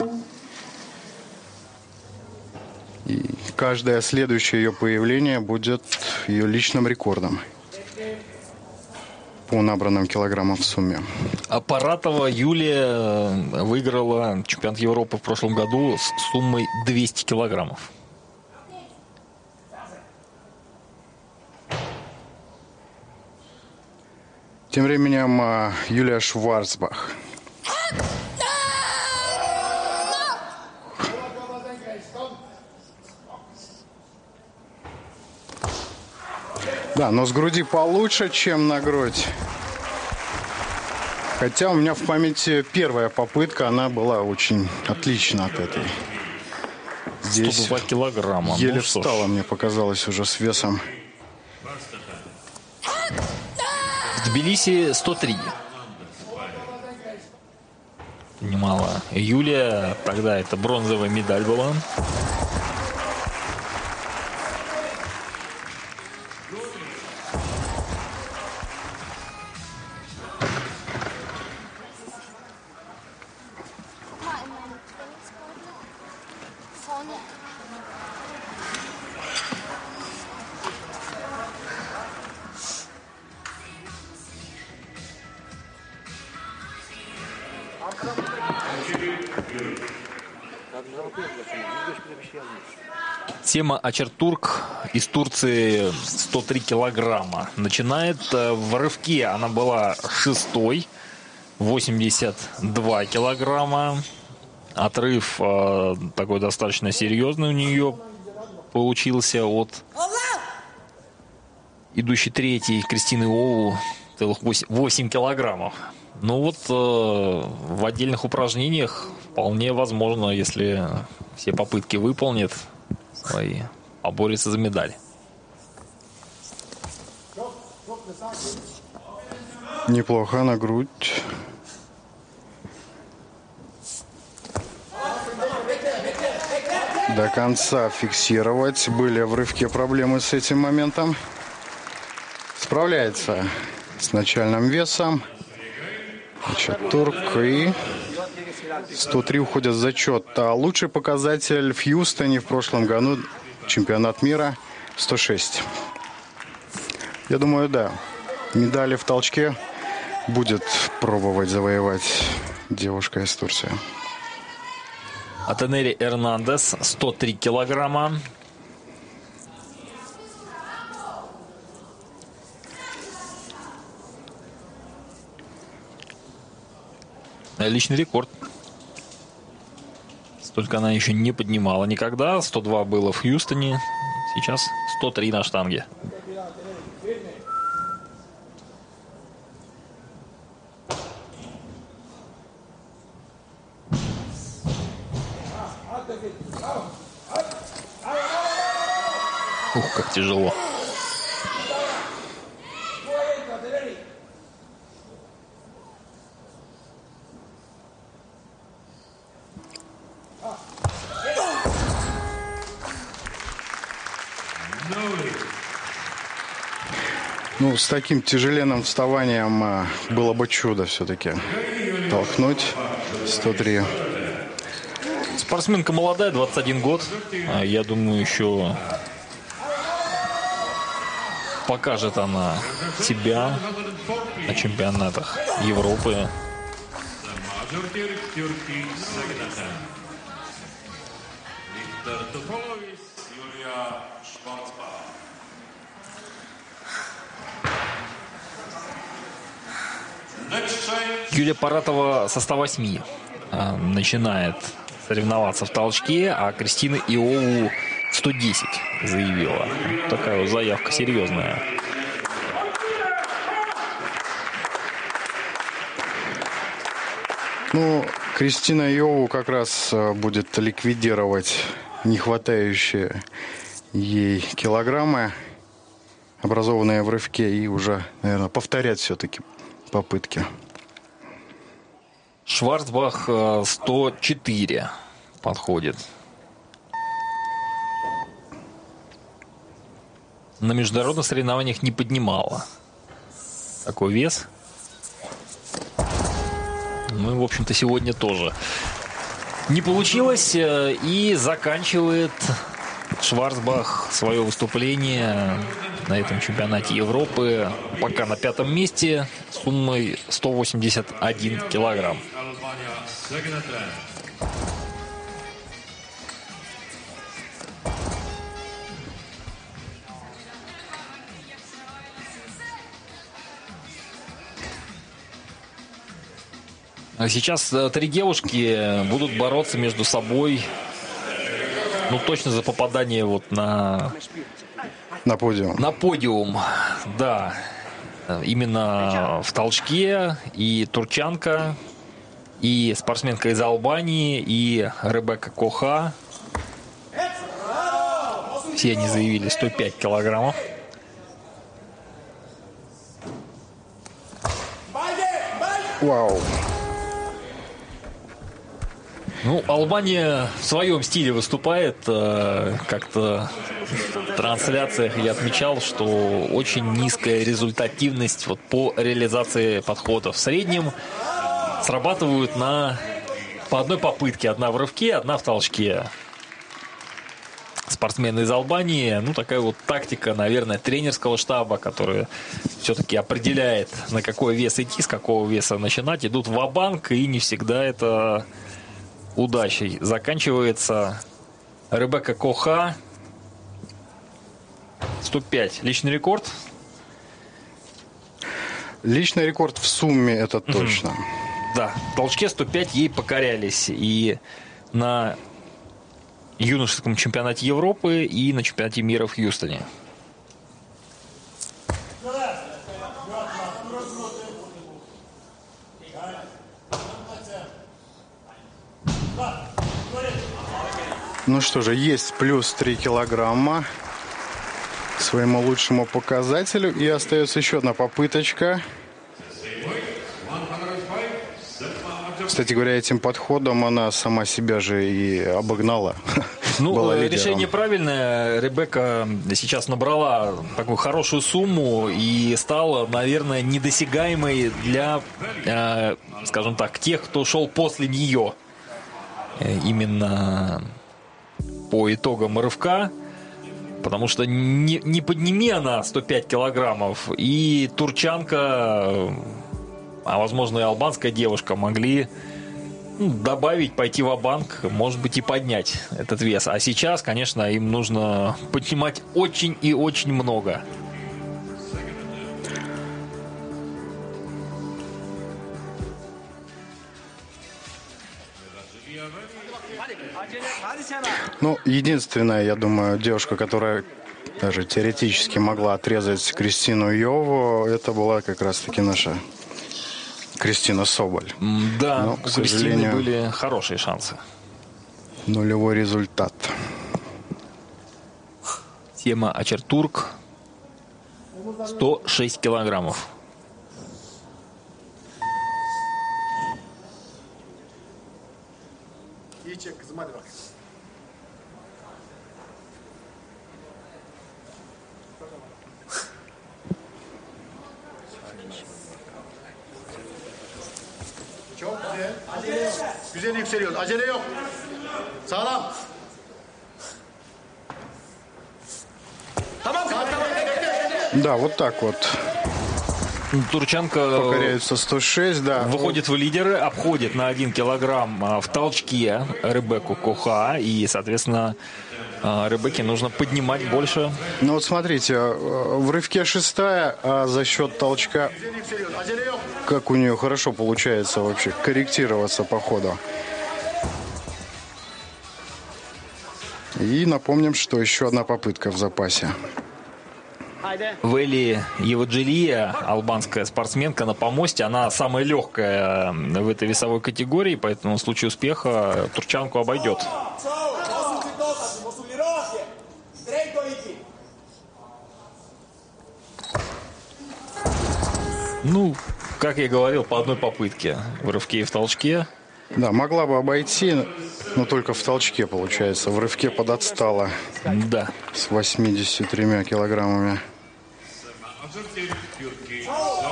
И каждое следующее ее появление будет ее личным рекордом по набранным килограммам в сумме. Аппаратова Юлия выиграла чемпионат Европы в прошлом году с суммой 200 килограммов. Тем временем Юлия Шварцбах. Да, но с груди получше, чем на грудь. Хотя у меня в памяти первая попытка, она была очень отлична от этой. Здесь 102 килограмма. еле Ну, что ж. встала, мне показалось, уже с весом. В Тбилиси 103. Немало. Юлия, тогда это бронзовая медаль была. Тема Ачертурк из Турции, 103 килограмма. Начинает в рывке. Она была шестой, 82 килограмма. Отрыв такой достаточно серьезный у нее получился от идущей третьей Кристины Оу, целых 8 килограммов. Ну вот в отдельных упражнениях вполне возможно, если все попытки выполнит свои, поборется за медаль. Неплохо на грудь. До конца фиксировать. Были в рывке проблемы с этим моментом. Справляется с начальным весом. Ачертурк и 103 уходят в зачет. А лучший показатель в Хьюстоне в прошлом году чемпионат мира 106. Я думаю, да. Медали в толчке будет пробовать завоевать девушка из Турции. Атенери Эрнандес, 103 килограмма. Личный рекорд. Столько она еще не поднимала никогда. 102 было в Хьюстоне. Сейчас 103 на штанге. Ух, как тяжело. Ну, с таким тяжеленным вставанием было бы чудо все-таки. Толкнуть 103. Спортсменка молодая, 21 год. Я думаю, еще покажет она себя на чемпионатах Европы. Юлия Паратова со 108 начинает соревноваться в толчке, а Кристина Иову 110 заявила. Такая вот заявка серьезная. Ну, Кристина Иову как раз будет ликвидировать нехватающие ей килограммы, образованные в рывке, и уже, наверное, повторять все-таки попытки. Шварцбах 104 подходит. На международных соревнованиях не поднимала такой вес. Ну и, в общем-то, сегодня тоже не получилось. И заканчивает Шварцбах свое выступление на этом чемпионате Европы пока на 5-м месте суммой 181 килограмм. А сейчас 3 девушки будут бороться между собой, ну, точно за попадание вот на подиум. На подиум, да. Именно в толчке и турчанка, и спортсменка из Албании, и Ребекка Коха. Все они заявили 105 килограммов. Вау. Ну, Албания в своем стиле выступает. Как-то в трансляциях я отмечал, что очень низкая результативность вот по реализации подходов. В среднем срабатывают по одной попытке. Одна в рывке, одна в толчке. Спортсмены из Албании, ну, такая вот тактика, наверное, тренерского штаба, которая все-таки определяет, на какой вес идти, с какого веса начинать. Идут ва-банк, и не всегда это удачей заканчивается. Ребекка Коха 105. Личный рекорд? Личный рекорд в сумме, это точно. Да, в толчке 105 ей покорялись. И на юношеском чемпионате Европы, и на чемпионате мира в Хьюстоне. Ну что же, есть плюс 3 килограмма к своему лучшему показателю. И остается еще одна попыточка. Кстати говоря, этим подходом она сама себя же и обогнала. Ну, решение правильное. Ребекка сейчас набрала такую хорошую сумму и стала, наверное, недосягаемой для, скажем так, тех, кто шел после нее. Именно по итогам рывка. Потому что не подними она 105 килограммов, и турчанка, а возможно и албанская девушка могли добавить, пойти ва-банк, может быть, и поднять этот вес. А сейчас, конечно, им нужно поднимать очень и очень много. Ну, единственная, я думаю, девушка, которая даже теоретически могла отрезать Кристину Иову, это была как раз-таки наша Кристина Соболь. Да, но, у Кристины были хорошие шансы. нулевой результат. Тема Ачертурк. 106 килограммов. İyi çek kızım hadi bak. Çok güzel. Acele yok. Güzel yükseliyoruz. Acele yok. Sağlam. Tamam tamam. Да, вот так вот. Турченко Покоряются 106, да. выходит в лидеры, обходит на 1 килограмм в толчке Ребекку Коха. И, соответственно, Ребекке нужно поднимать больше. Ну вот смотрите, в рывке 6-я, а за счет толчка, Güzel yükseliyoruz. Acele yok. как у нее хорошо получается вообще корректироваться по ходу. И напомним, что еще одна попытка в запасе. Вели Еваджилия, албанская спортсменка на помосте, она самая легкая в этой весовой категории, поэтому в случае успеха турчанку обойдет. Ну, как я и говорил, по одной попытке в рывке и в толчке. Да, могла бы обойти, но только в толчке получается. В рывке подотстала Да. с 83 килограммами. Azerbaycan Türkiye.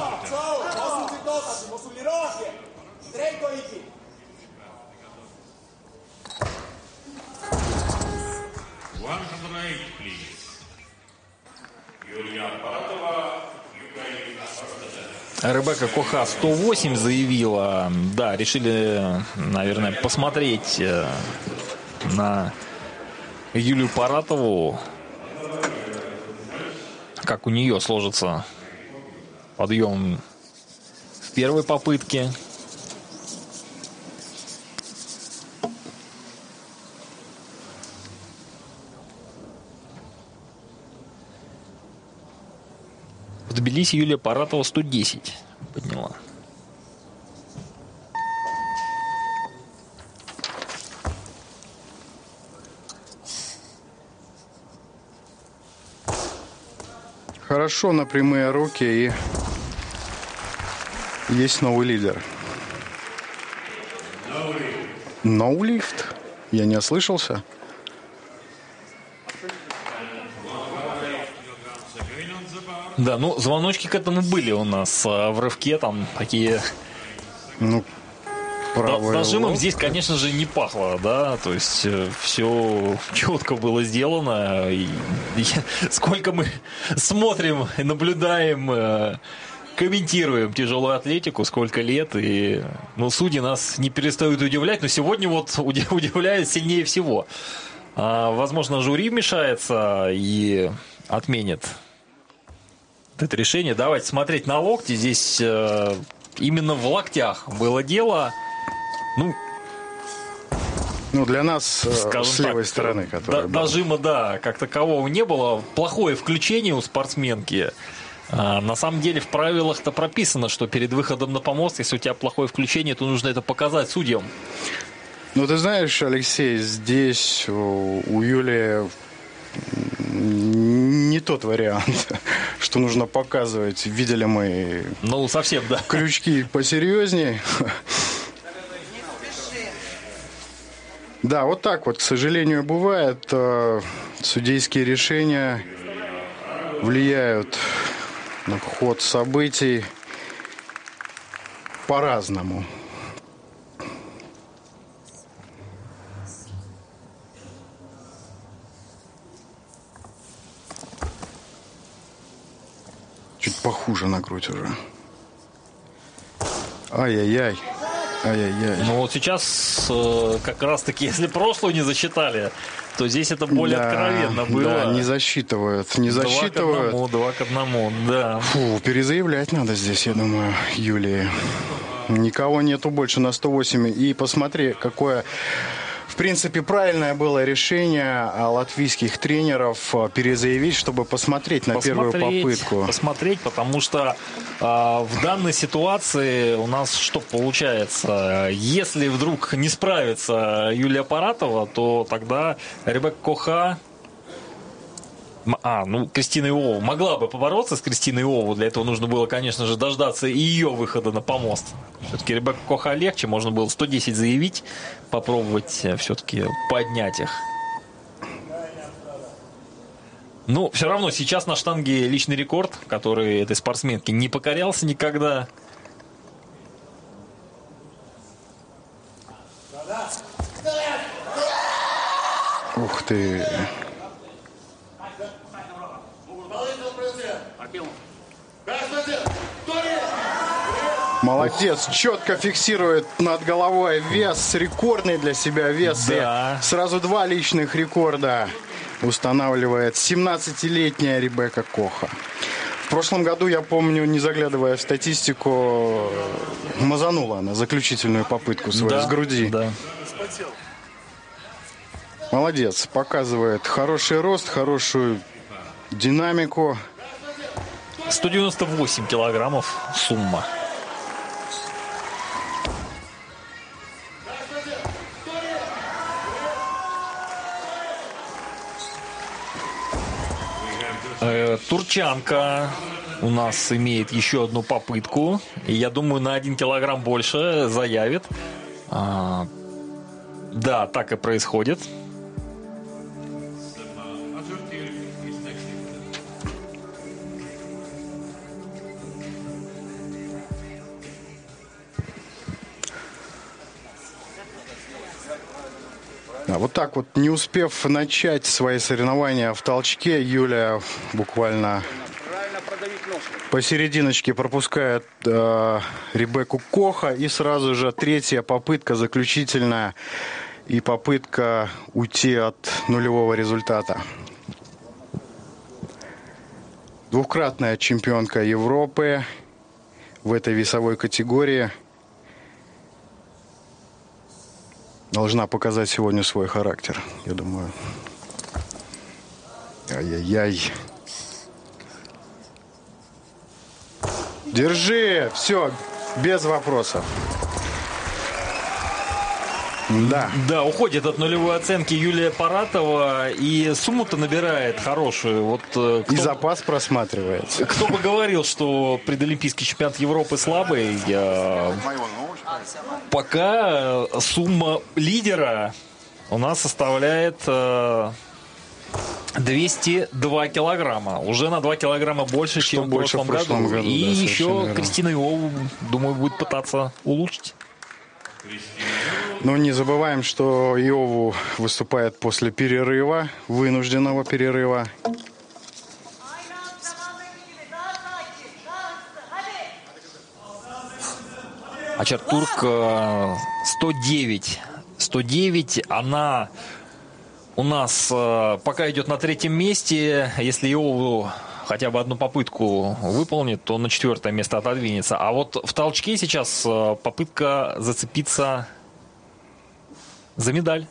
Please. Юлия Аппаратова, Украина. Ребекка Коха 108 заявила. Да, решили, наверное, посмотреть на Юлию Паратову, как у нее сложится подъем в первой попытке. В Тбилиси Юлия Паратова 110 подняла. Хорошо на прямые руки, и есть новый лидер. Ноулифт? Я не ослышался? Да, ну звоночки к этому были у нас в рывке, там такие. Ну, правый Нажимом лоб. здесь, конечно же, не пахло, да, то есть все четко было сделано. Сколько мы смотрим, наблюдаем, комментируем тяжелую атлетику, сколько лет, и ну, судьи нас не перестают удивлять, но сегодня вот удивляет сильнее всего. Возможно, жюри вмешается и отменит это решение. Давайте смотреть на локти. Здесь именно в локтях было дело. Ну, для нас Скажем с левой так, стороны, которая была. дожима, да, как такового не было. Плохое включение у спортсменки. На самом деле в правилах-то прописано, что перед выходом на помост, если у тебя плохое включение, то нужно это показать судьям. Ну, ты знаешь, Алексей, здесь у Юлии не тот вариант, что нужно показывать. Видели мы Ну, совсем, да. крючки посерьезнее. Да, вот так вот, к сожалению, бывает. Судейские решения влияют на ход событий по-разному. Чуть похуже на грудь уже. Ай-яй-яй. Ай-яй-яй. Ну вот сейчас как раз-таки, если прошлую не засчитали, то здесь это более Да, откровенно было. Да, не засчитывают. Не засчитывают. 2-1, да. Фу, перезаявлять надо здесь, я думаю, Юлии. Никого нету больше на 108. И посмотри, какое В принципе, правильное было решение латвийских тренеров перезаявить, чтобы посмотреть на первую попытку. Посмотреть, потому что в данной ситуации у нас что получается? Если вдруг не справится Юлия Паратова, то тогда Ребекка Коха... Кристина Иову могла бы побороться с Кристиной Иову. Для этого нужно было, конечно же, дождаться и ее выхода на помост. Все-таки Ребекка Коха легче. Можно было 110 заявить, попробовать все-таки поднять их. Но все равно сейчас на штанге личный рекорд, который этой спортсменке не покорялся никогда. Ух ты! Молодец, четко фиксирует над головой вес, рекордный для себя вес. Да. И сразу 2 личных рекорда устанавливает 17-летняя Ребекка Коха. В прошлом году, я помню, не заглядывая в статистику, мазанула она заключительную попытку свою с груди. Да. Молодец, показывает хороший рост, хорошую динамику. 198 килограммов сумма. Турчанка у нас имеет еще одну попытку. И я думаю, на 1 килограмм больше заявит. Да, так и происходит. Вот так вот, не успев начать свои соревнования в толчке, Юлия буквально посерединочке пропускает Ребекку Коха. И сразу же 3-я попытка, заключительная. И попытка уйти от нулевого результата. 2-кратная чемпионка Европы в этой весовой категории. Должна показать сегодня свой характер, я думаю. Ай-яй-яй. Держи! Все, без вопросов. Да. Да, уходит от нулевой оценки Юлия Паратова. И сумму-то набирает хорошую. Вот, И запас просматривается. Кто бы говорил, что предолимпийский чемпионат Европы слабый, пока сумма лидера у нас составляет 202 килограмма. Уже на 2 килограмма больше, чем в прошлом году. И да, еще Кристина Иову, думаю, будет пытаться улучшить. Но не забываем, что Иову выступает после перерыва, вынужденного перерыва. Ачартурк 109. 109. Она у нас пока идет на 3-м месте. Если Иову хотя бы одну попытку выполнит, то на 4-е место отодвинется. А вот в толчке сейчас попытка зацепиться за медаль.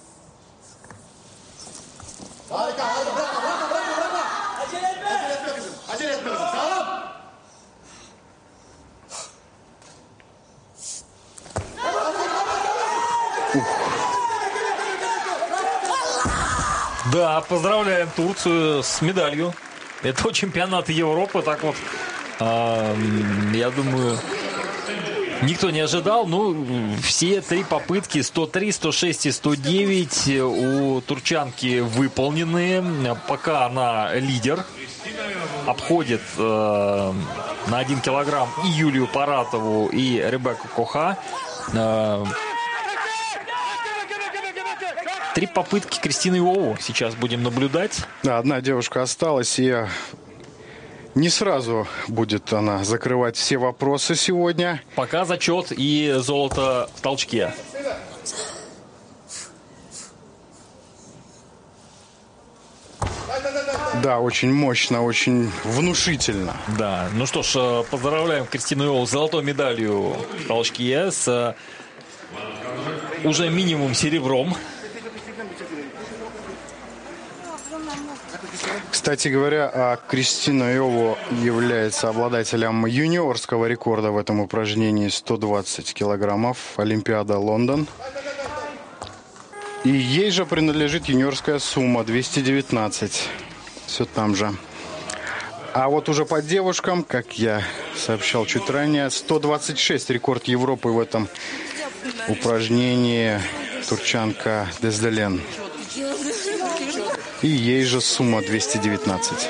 Да, поздравляем Турцию с медалью. Это чемпионат Европы, так вот, я думаю, никто не ожидал. Ну, все 3 попытки, 103, 106 и 109 у турчанки выполнены. Пока она лидер, обходит на 1 килограмм и Юлию Паратову, и Ребекку Коха. 3 попытки Кристины Иову сейчас будем наблюдать. Да, одна девушка осталась, и не сразу будет она закрывать все вопросы сегодня. Пока зачет и золото в толчке. Да, очень мощно, очень внушительно. Да, ну что ж, поздравляем Кристину Иову с золотой медалью в толчке, с уже минимум серебром Кстати говоря, Кристина Иова является обладателем юниорского рекорда в этом упражнении 120 килограммов, Олимпиада Лондон. И ей же принадлежит юниорская сумма 219. Все там же. А вот уже по девушкам, как я сообщал чуть ранее, 126 рекорд Европы в этом упражнении, турчанка Дезделен. И ей же сумма 219.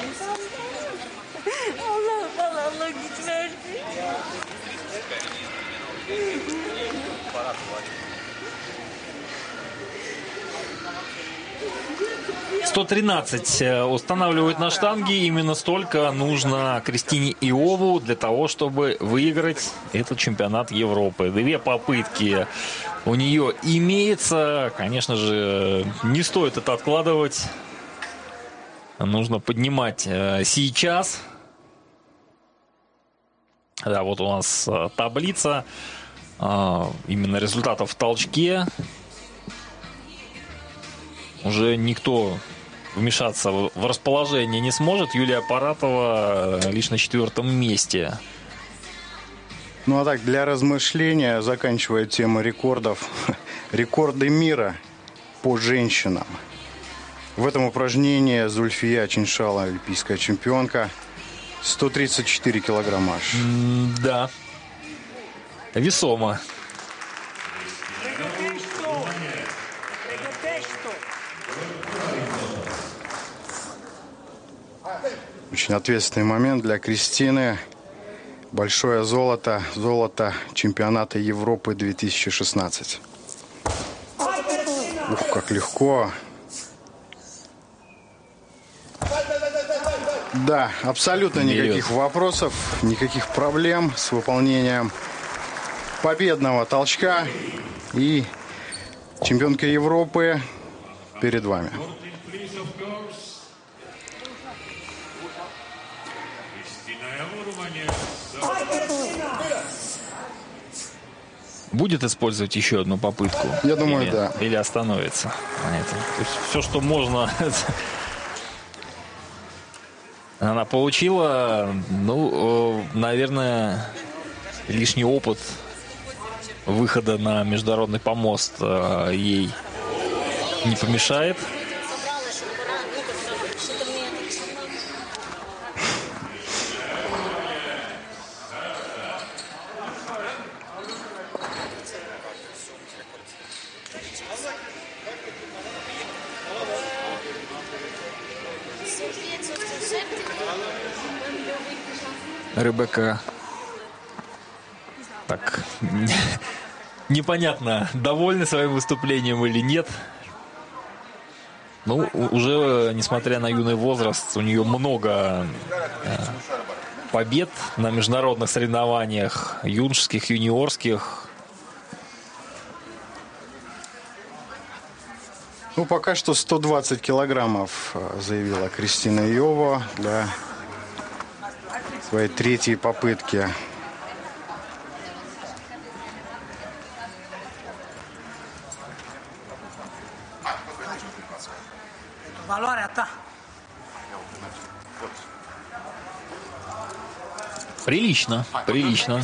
Allah güç versin. 113 устанавливают на штанге. Именно столько нужно Кристине Иову для того, чтобы выиграть этот чемпионат Европы. 2 попытки у нее имеется. Конечно же, не стоит это откладывать. Нужно поднимать сейчас. Да, вот у нас таблица именно результатов в толчке. Уже никто вмешаться в расположение не сможет. Юлия Паратова лишь на 4-м месте. Ну а так, для размышления, заканчивая тему рекордов, рекорды мира по женщинам. В этом упражнении Зульфия Чиншала, олимпийская чемпионка, 134 килограмма аж. Да. Весомо. Очень ответственный момент для Кристины. Большое золото. Золото чемпионата Европы 2016. Ух, как легко. Да, абсолютно никаких вопросов, никаких проблем с выполнением победного толчка. И чемпионка Европы перед вами. Будет использовать еще одну попытку? Я думаю, да. Или остановится на этом? То есть все, что можно, она получила. Ну, наверное, лишний опыт выхода на международный помост ей не помешает. Ребекка так непонятно, довольна своим выступлением или нет. Ну, уже, несмотря на юный возраст, у нее много побед на международных соревнованиях, юношеских, юниорских. Ну, пока что 120 килограммов заявила Кристина Иова для своей 3-й попытки. Прилично, прилично.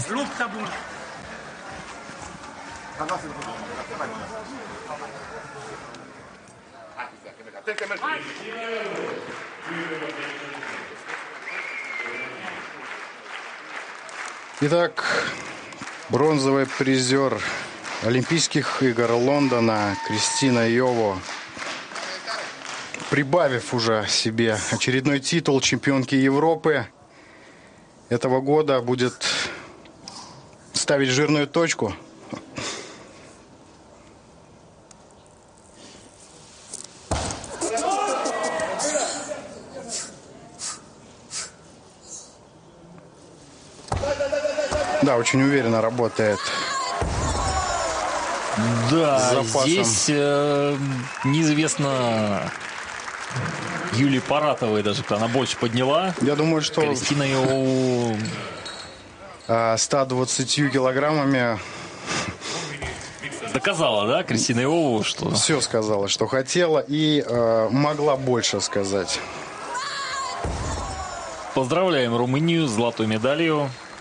Итак, бронзовый призер Олимпийских игр Лондона Кристина Иова, прибавив уже себе очередной титул чемпионки Европы этого года, будет ставить жирную точку. Да, очень уверенно работает. Да, здесь неизвестно Юлии Паратовой даже, кто она больше подняла. Я думаю, что Кристина Иова 120 килограммами доказала, да, Кристина Иова, что все сказала, что хотела, и могла больше сказать. Поздравляем Румынию с золотой медалью.